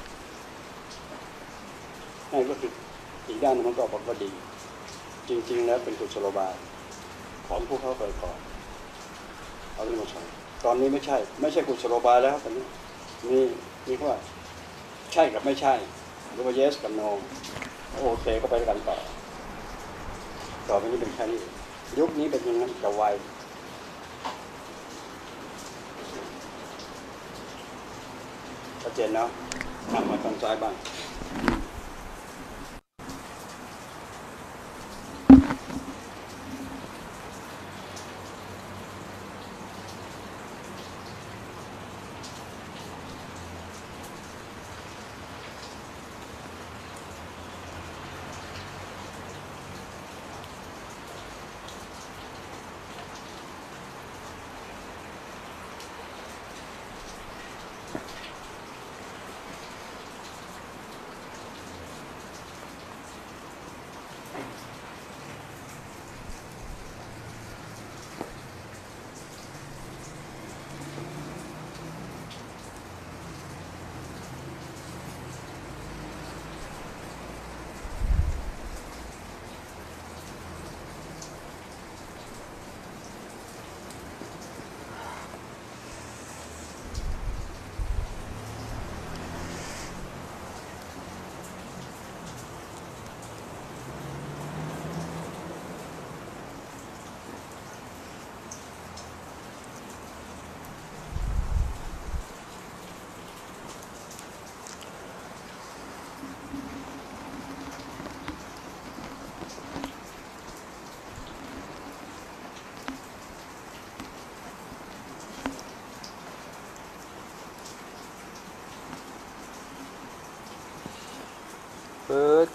นั่นก็คืออีกด้านนึงมันก็บอกว่าดี จริงๆแล้วเป็นกุศโลบายของผู้เข้าเคยก่อนเอาเรื่องมาใช้ตอนนี้ไม่ใช่ ไม่ใช่กุศโลบายแล้วตอนนี้มีมีว่าใช่กับไม่ใช่หรือว่า yes กับ no โอเคก็ไปกันต่อต่อไปนี้เป็นแค่นี้ยุคนี้เป็นอย่างนั้นจะไวชัดเจนเนาะทำมาทางซ้ายบ้างเปิด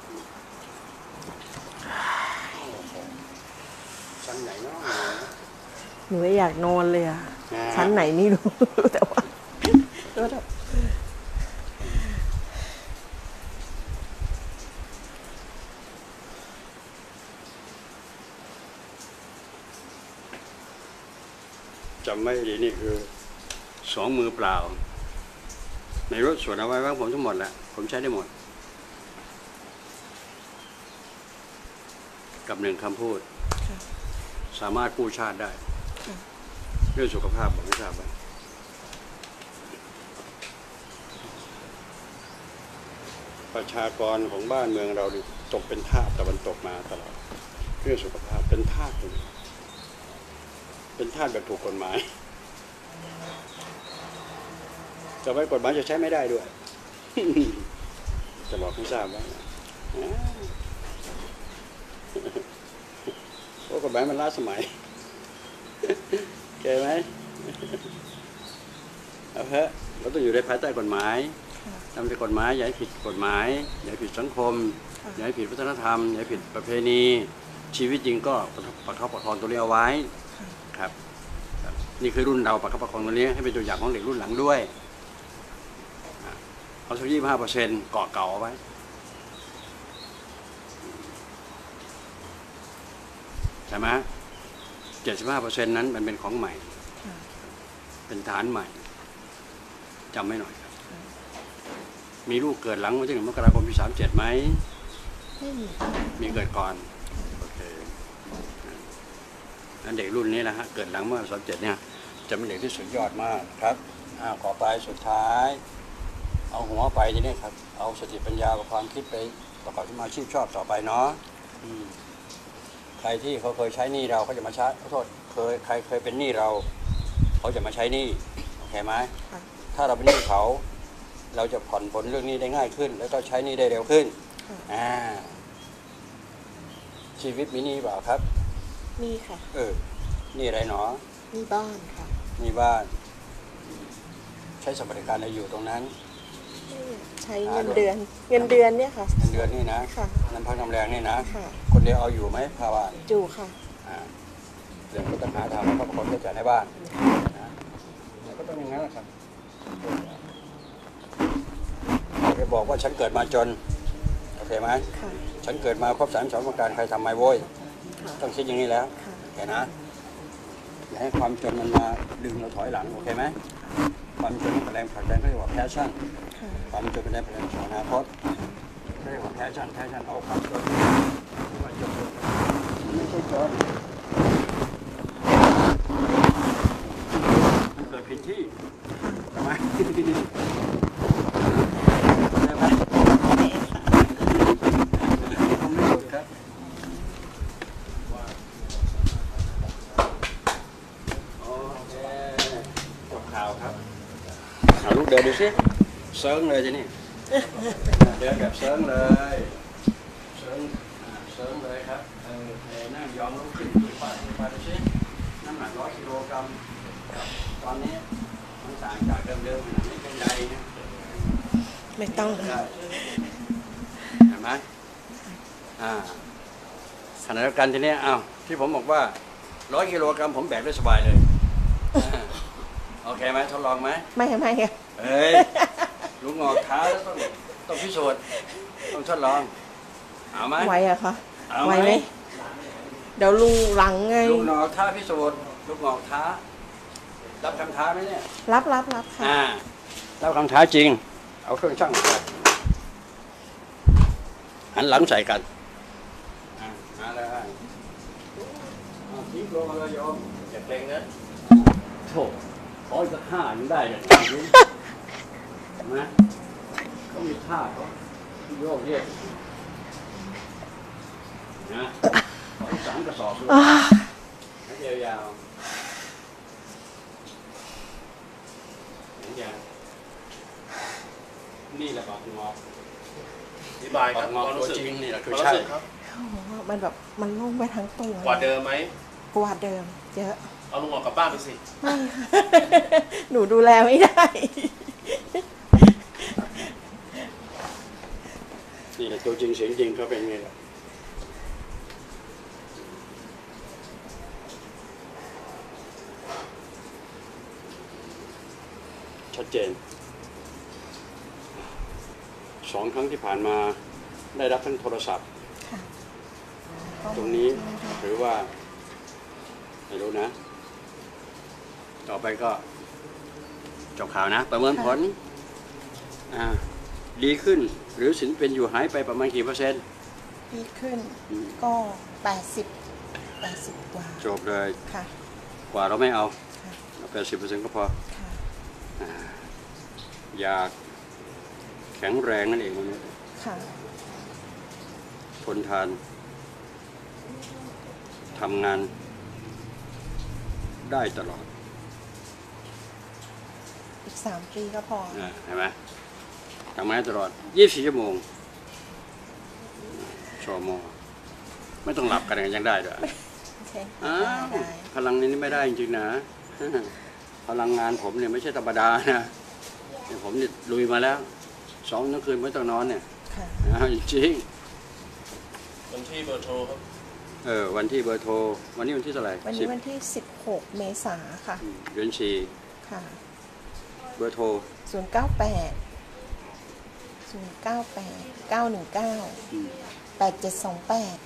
ชั้นไหนเนาะหนูอยากนอนเลยอะอ่าชั้นไหนไม่รู้ แต่ว่าก็แบบจำไม่ดีนี่คือสองมือเปล่า ในรถส่วนเอาไว้ว่าผมทั้งหมดแหละผมใช้ได้หมด กับหนึ่งคำพูด สามารถกู้ชาติได้เรื่องสุขภาพผมไม่ทราบว่าประชากรของบ้านเมืองเราตกเป็นทาสตะวันตกมาตลอดเรื่องสุขภาพเป็นทาสเป็นทาสแบบถูกกฎหมายจะไว้กฎหมายจะใช้ไม่ได้ด้วย จะบอกให้ทราบว่าเพราะกฎหมายมันล้าสมัยเก๋ไหมเอาเถอะเราต้องอยู่ในภายใต้กฎหมายทำเป็นกฎหมายอย่าให้ผิดกฎหมายอย่าให้ผิดสังคมอย่าให้ผิดวัฒนธรรมอย่าให้ผิดประเพณีชีวิตจริงก็ประคับประคองตัวนี้เอาไว้ครับนี่คือรุ่นเราประคับประคองตัวนี้ให้เป็นตัวอย่างของเด็กรุ่นหลังด้วยเอาสักยี่สิบห้าเปอร์เซ็นต์เกาะเก่าเอาไว้ใช่ไหมเจ็ดสิบห้าเปอร์เซ็นต์นั้นมันเป็นของใหม่เป็นฐานใหม่จำไม่หน่อยครับมีลูกเกิดหลังวันที่หนึ่งมกราคมปีสามเจ็ดไหมไม่มีมีเกิดก่อนโอเคนั่นเด็กรุ่นนี้นะฮะเกิดหลังเมื่อสามเจ็ดเนี่ยจะเป็นเด็กที่สุดยอดมากครับอ้าวขอไปสุดท้ายเอาหัวไปทีนี้ครับเอาสติปัญญากับความคิดไปประกอบอาชีพชอบต่อไปเนาะใครที่เขาเคยใช้หนี้เราเขาจะมาใช้ขอโทษเคยใครเคยเป็นหนี้เราเขาจะมาใช้หนี้โอเคไหมถ้าเราเป็นหนี้เขาเราจะผ่อนปลนเรื่องนี้ได้ง่ายขึ้นแล้วก็ใช้หนี้ได้เร็วขึ้นอ่าชีวิตมีหนี้เปล่าครับมีค่ะเออหนี้อะไรหนอมีบ้านค่ะมีบ้านใช้สวัสดิการอะไรอยู่ตรงนั้นใช้เงินเดือนเงินเดือนเนี่ยค่ะเงินเดือนนี่นะน้ำพักน้ำแรงนี่นะคนเดียวเอาอยู่ไหมภาวะอยู่ค่ะเรื่องก็ต้องหาทางแล้วก็คนที่จ่ายในบ้านก็ต้องอย่างนั้นแหละครับจะบอกว่าฉันเกิดมาจนโอเคไหมฉันเกิดมาครบสามสองประการใครทำไม่โว้ยต้องคิดอย่างนี้แล้วเห็นนะอย่าให้ความจนมันมาดึงเราถอยหลังโอเคไหมความจนเป็นแรงผลักดันเขาเรียกว่าแพชชั่นความจนเป็นแรงผลักดันของอนาคตเขาเรียกว่าแพชชั่นแพชชั่นเอาความจนมาจนไม่ใช่จนมันเกิดผิดที่ใช่ไหมใช่ไหมผมไม่สุดครับลูกเดินดูสิเซิร์งเลยทีนี้เดินแบบเซิร์งเลยเซิร์งเซิร์งเลยครับเออนั่งยองลุกขึ้นดูป้าดูป้าดูสิน้ำหนักร้อยกิโลกรัมตอนนี้มันต่างจากเดิมๆมันไม่เป็นไรนะไม่ต้องเห็นไหมอ่าขณะเดียวกันทีนี้อ้าวที่ผมบอกว่าร้อยกิโลกรัมผมแบกได้สบายเลยโอเคไหมทดลองไหมไม่ไม่ค่ะเฮ้ยลุงงอกขาแล้วต้องต้องพิสูจน์ต้องทดลองเอาไหมไหวอะคะไหวไหมเดี๋ยวลุงหลังไงลุงงอกท้าพิสูจน์ลุงงอกท้ารับคำท้าไหมเนี่ยรับรับรับค่ะอ่ารับคำท้าจริงเอาเครื่องชั่งหันหลังใส่กันมาเลยทิ้งลงมาเลยโยมอย่าเกรงนะโถขออีกสักห้ายังได้เลยนะเขามีท่าเขาโยกเยกนะขออีกสามกระสอบเลยให้ยาวๆอย่างนี่แหละบอกงอกอธิบายครับงอกตัวจริงนี่แหละคือใช่มันแบบมันลงไปทั้งตัวกว่าเดิมไหมกว่าเดิมเยอะเอาลุงออกกลับบ้านไปสิไม่ค่ะหนูดูแลไม่ได้นี่แหละตัวจริงเสียงจริงเขาเป็นไงล่ะชัดเจนสองครั้งที่ผ่านมาได้รับทั้งโทรศัพท์ตรงนี้ถือว่าไม่รู้นะต่อไปก็จบข่าวนะประเมินผลดีขึ้นหรือสินเป็นอยู่หายไปประมาณกี่เปอร์เซ็นต์ดีขึ้นก็แปดสิบแปดสิบกว่าจบเลยค่ะกว่าเราไม่เอาแปดสิบเปอร์เซ็นต์ก็พออยากแข็งแรงนั่นเองวันนี้ค่ะทนทานทำงานได้ตลอดอีกสามปีก็พอนะเห็นไหมทำงานตลอดยี่สิบสี่ชั่วโมงชมไม่ต้องหลับกันยังได้ด้วยใช่อ้าวได้พลังนี้ไม่ได้จริงๆนะ พลังงานผมเนี่ยไม่ใช่ธรรมดานะเนี่ยผมเนี่ยลุยมาแล้วสองทั้งคืนไม่ต้องนอนเนี่ยค่ะอ้าวจริงวันที่เบอร์โทรครับเออวันที่เบอร์โทรวันนี้วันที่เท่าไหร่วันสินี้บวันที่สิบหกเมษาค่ะเดือนสี่ค่ะเบอร์โทรศูนย์เก้าแปด ศูนย์เก้าแปด เก้าหนึ่งเก้าอืมแปดเจ็ดสองแปด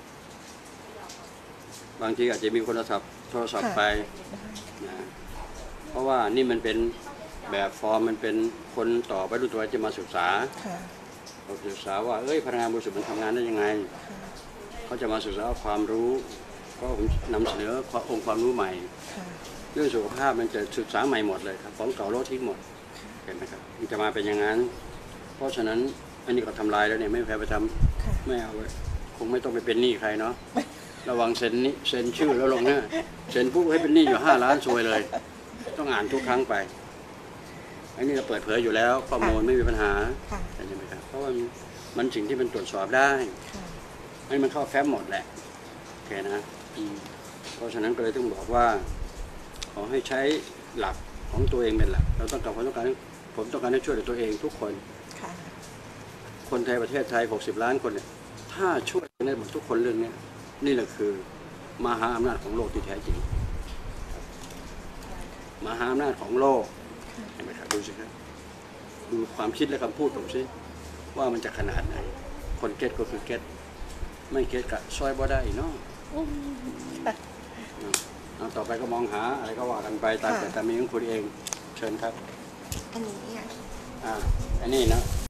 บางทีอาจจะมีคนโทรศัพท์โทรศัพท์ค่ะไปนะเพราะว่านี่มันเป็นแบบฟอร์มมันเป็นคนต่อไปรุ่นตัวจะมาศึกษาค่ะเราศึกษาว่าเอ้ยพลังงานบริสุทธิ์มันทำงานได้ยังไงค่ะเขาจะมาศึกษาความรู้ก็ผมนำเสนอองค์ความรู้ใหม่ค่ะเรื่องสุขภาพมันจะศึกษาใหม่หมดเลยครับของเก่าโลดทิ้งหมดเห็นไหมครับมันจะมาเป็นอย่างนั้น เพราะฉะนั้นอันนี้ก็ทำลายแล้วเนี่ยไม่แพ้ไปทค่ะำไม่เอาไว้คงไม่ต้องไปเป็นหนี้ใครเนาะระวังเซ็นนี้เซ็นชื่อแล้วลงเนี่ยเซ็นปุ๊บให้เป็นหนี้อยู่ห้าล้านซวยเลย ต้องอ่านทุกครั้งไปอันนี้เราเปิดเผยอยู่แล้วข้อมูลไม่มีปัญหาค่ะเห็นไหมครับเพราะว่ามันมันสิ่งที่มันตรวจสอบได้ค่ะอันนี้มันเข้าแฟ้มหมดแหละโอเคนะอืมเพราะฉะนั้นก็เลยต้องบอกว่าขอให้ใช้หลักของตัวเองเป็นหลักเราต้องการผมต้องการผมต้องการให้ช่วยเหลือตัวเองทุกคนค่ะคนไทยประเทศไทยหกสิบล้านคนเนี่ยถ้าช่วยได้หมดทุกคนเรื่องนี้นี่แหละคือมหาอำนาจของโลกที่แท้จริงมหาอำนาจของโลกเห็นไหมครับดูสิครับดูความคิดและคำพูดผมสิว่ามันจะขนาดไหนคนเก็ตก็คือเก็ตไม่เก็ตก็ซอยบ่ได้เนาะ เอาต่อไปก็มองหาอะไรก็ว่ากันไปตามแต่ตามมีของคุณเองเชิญครับอันนี้อ่ะอ่าอันนี้นะ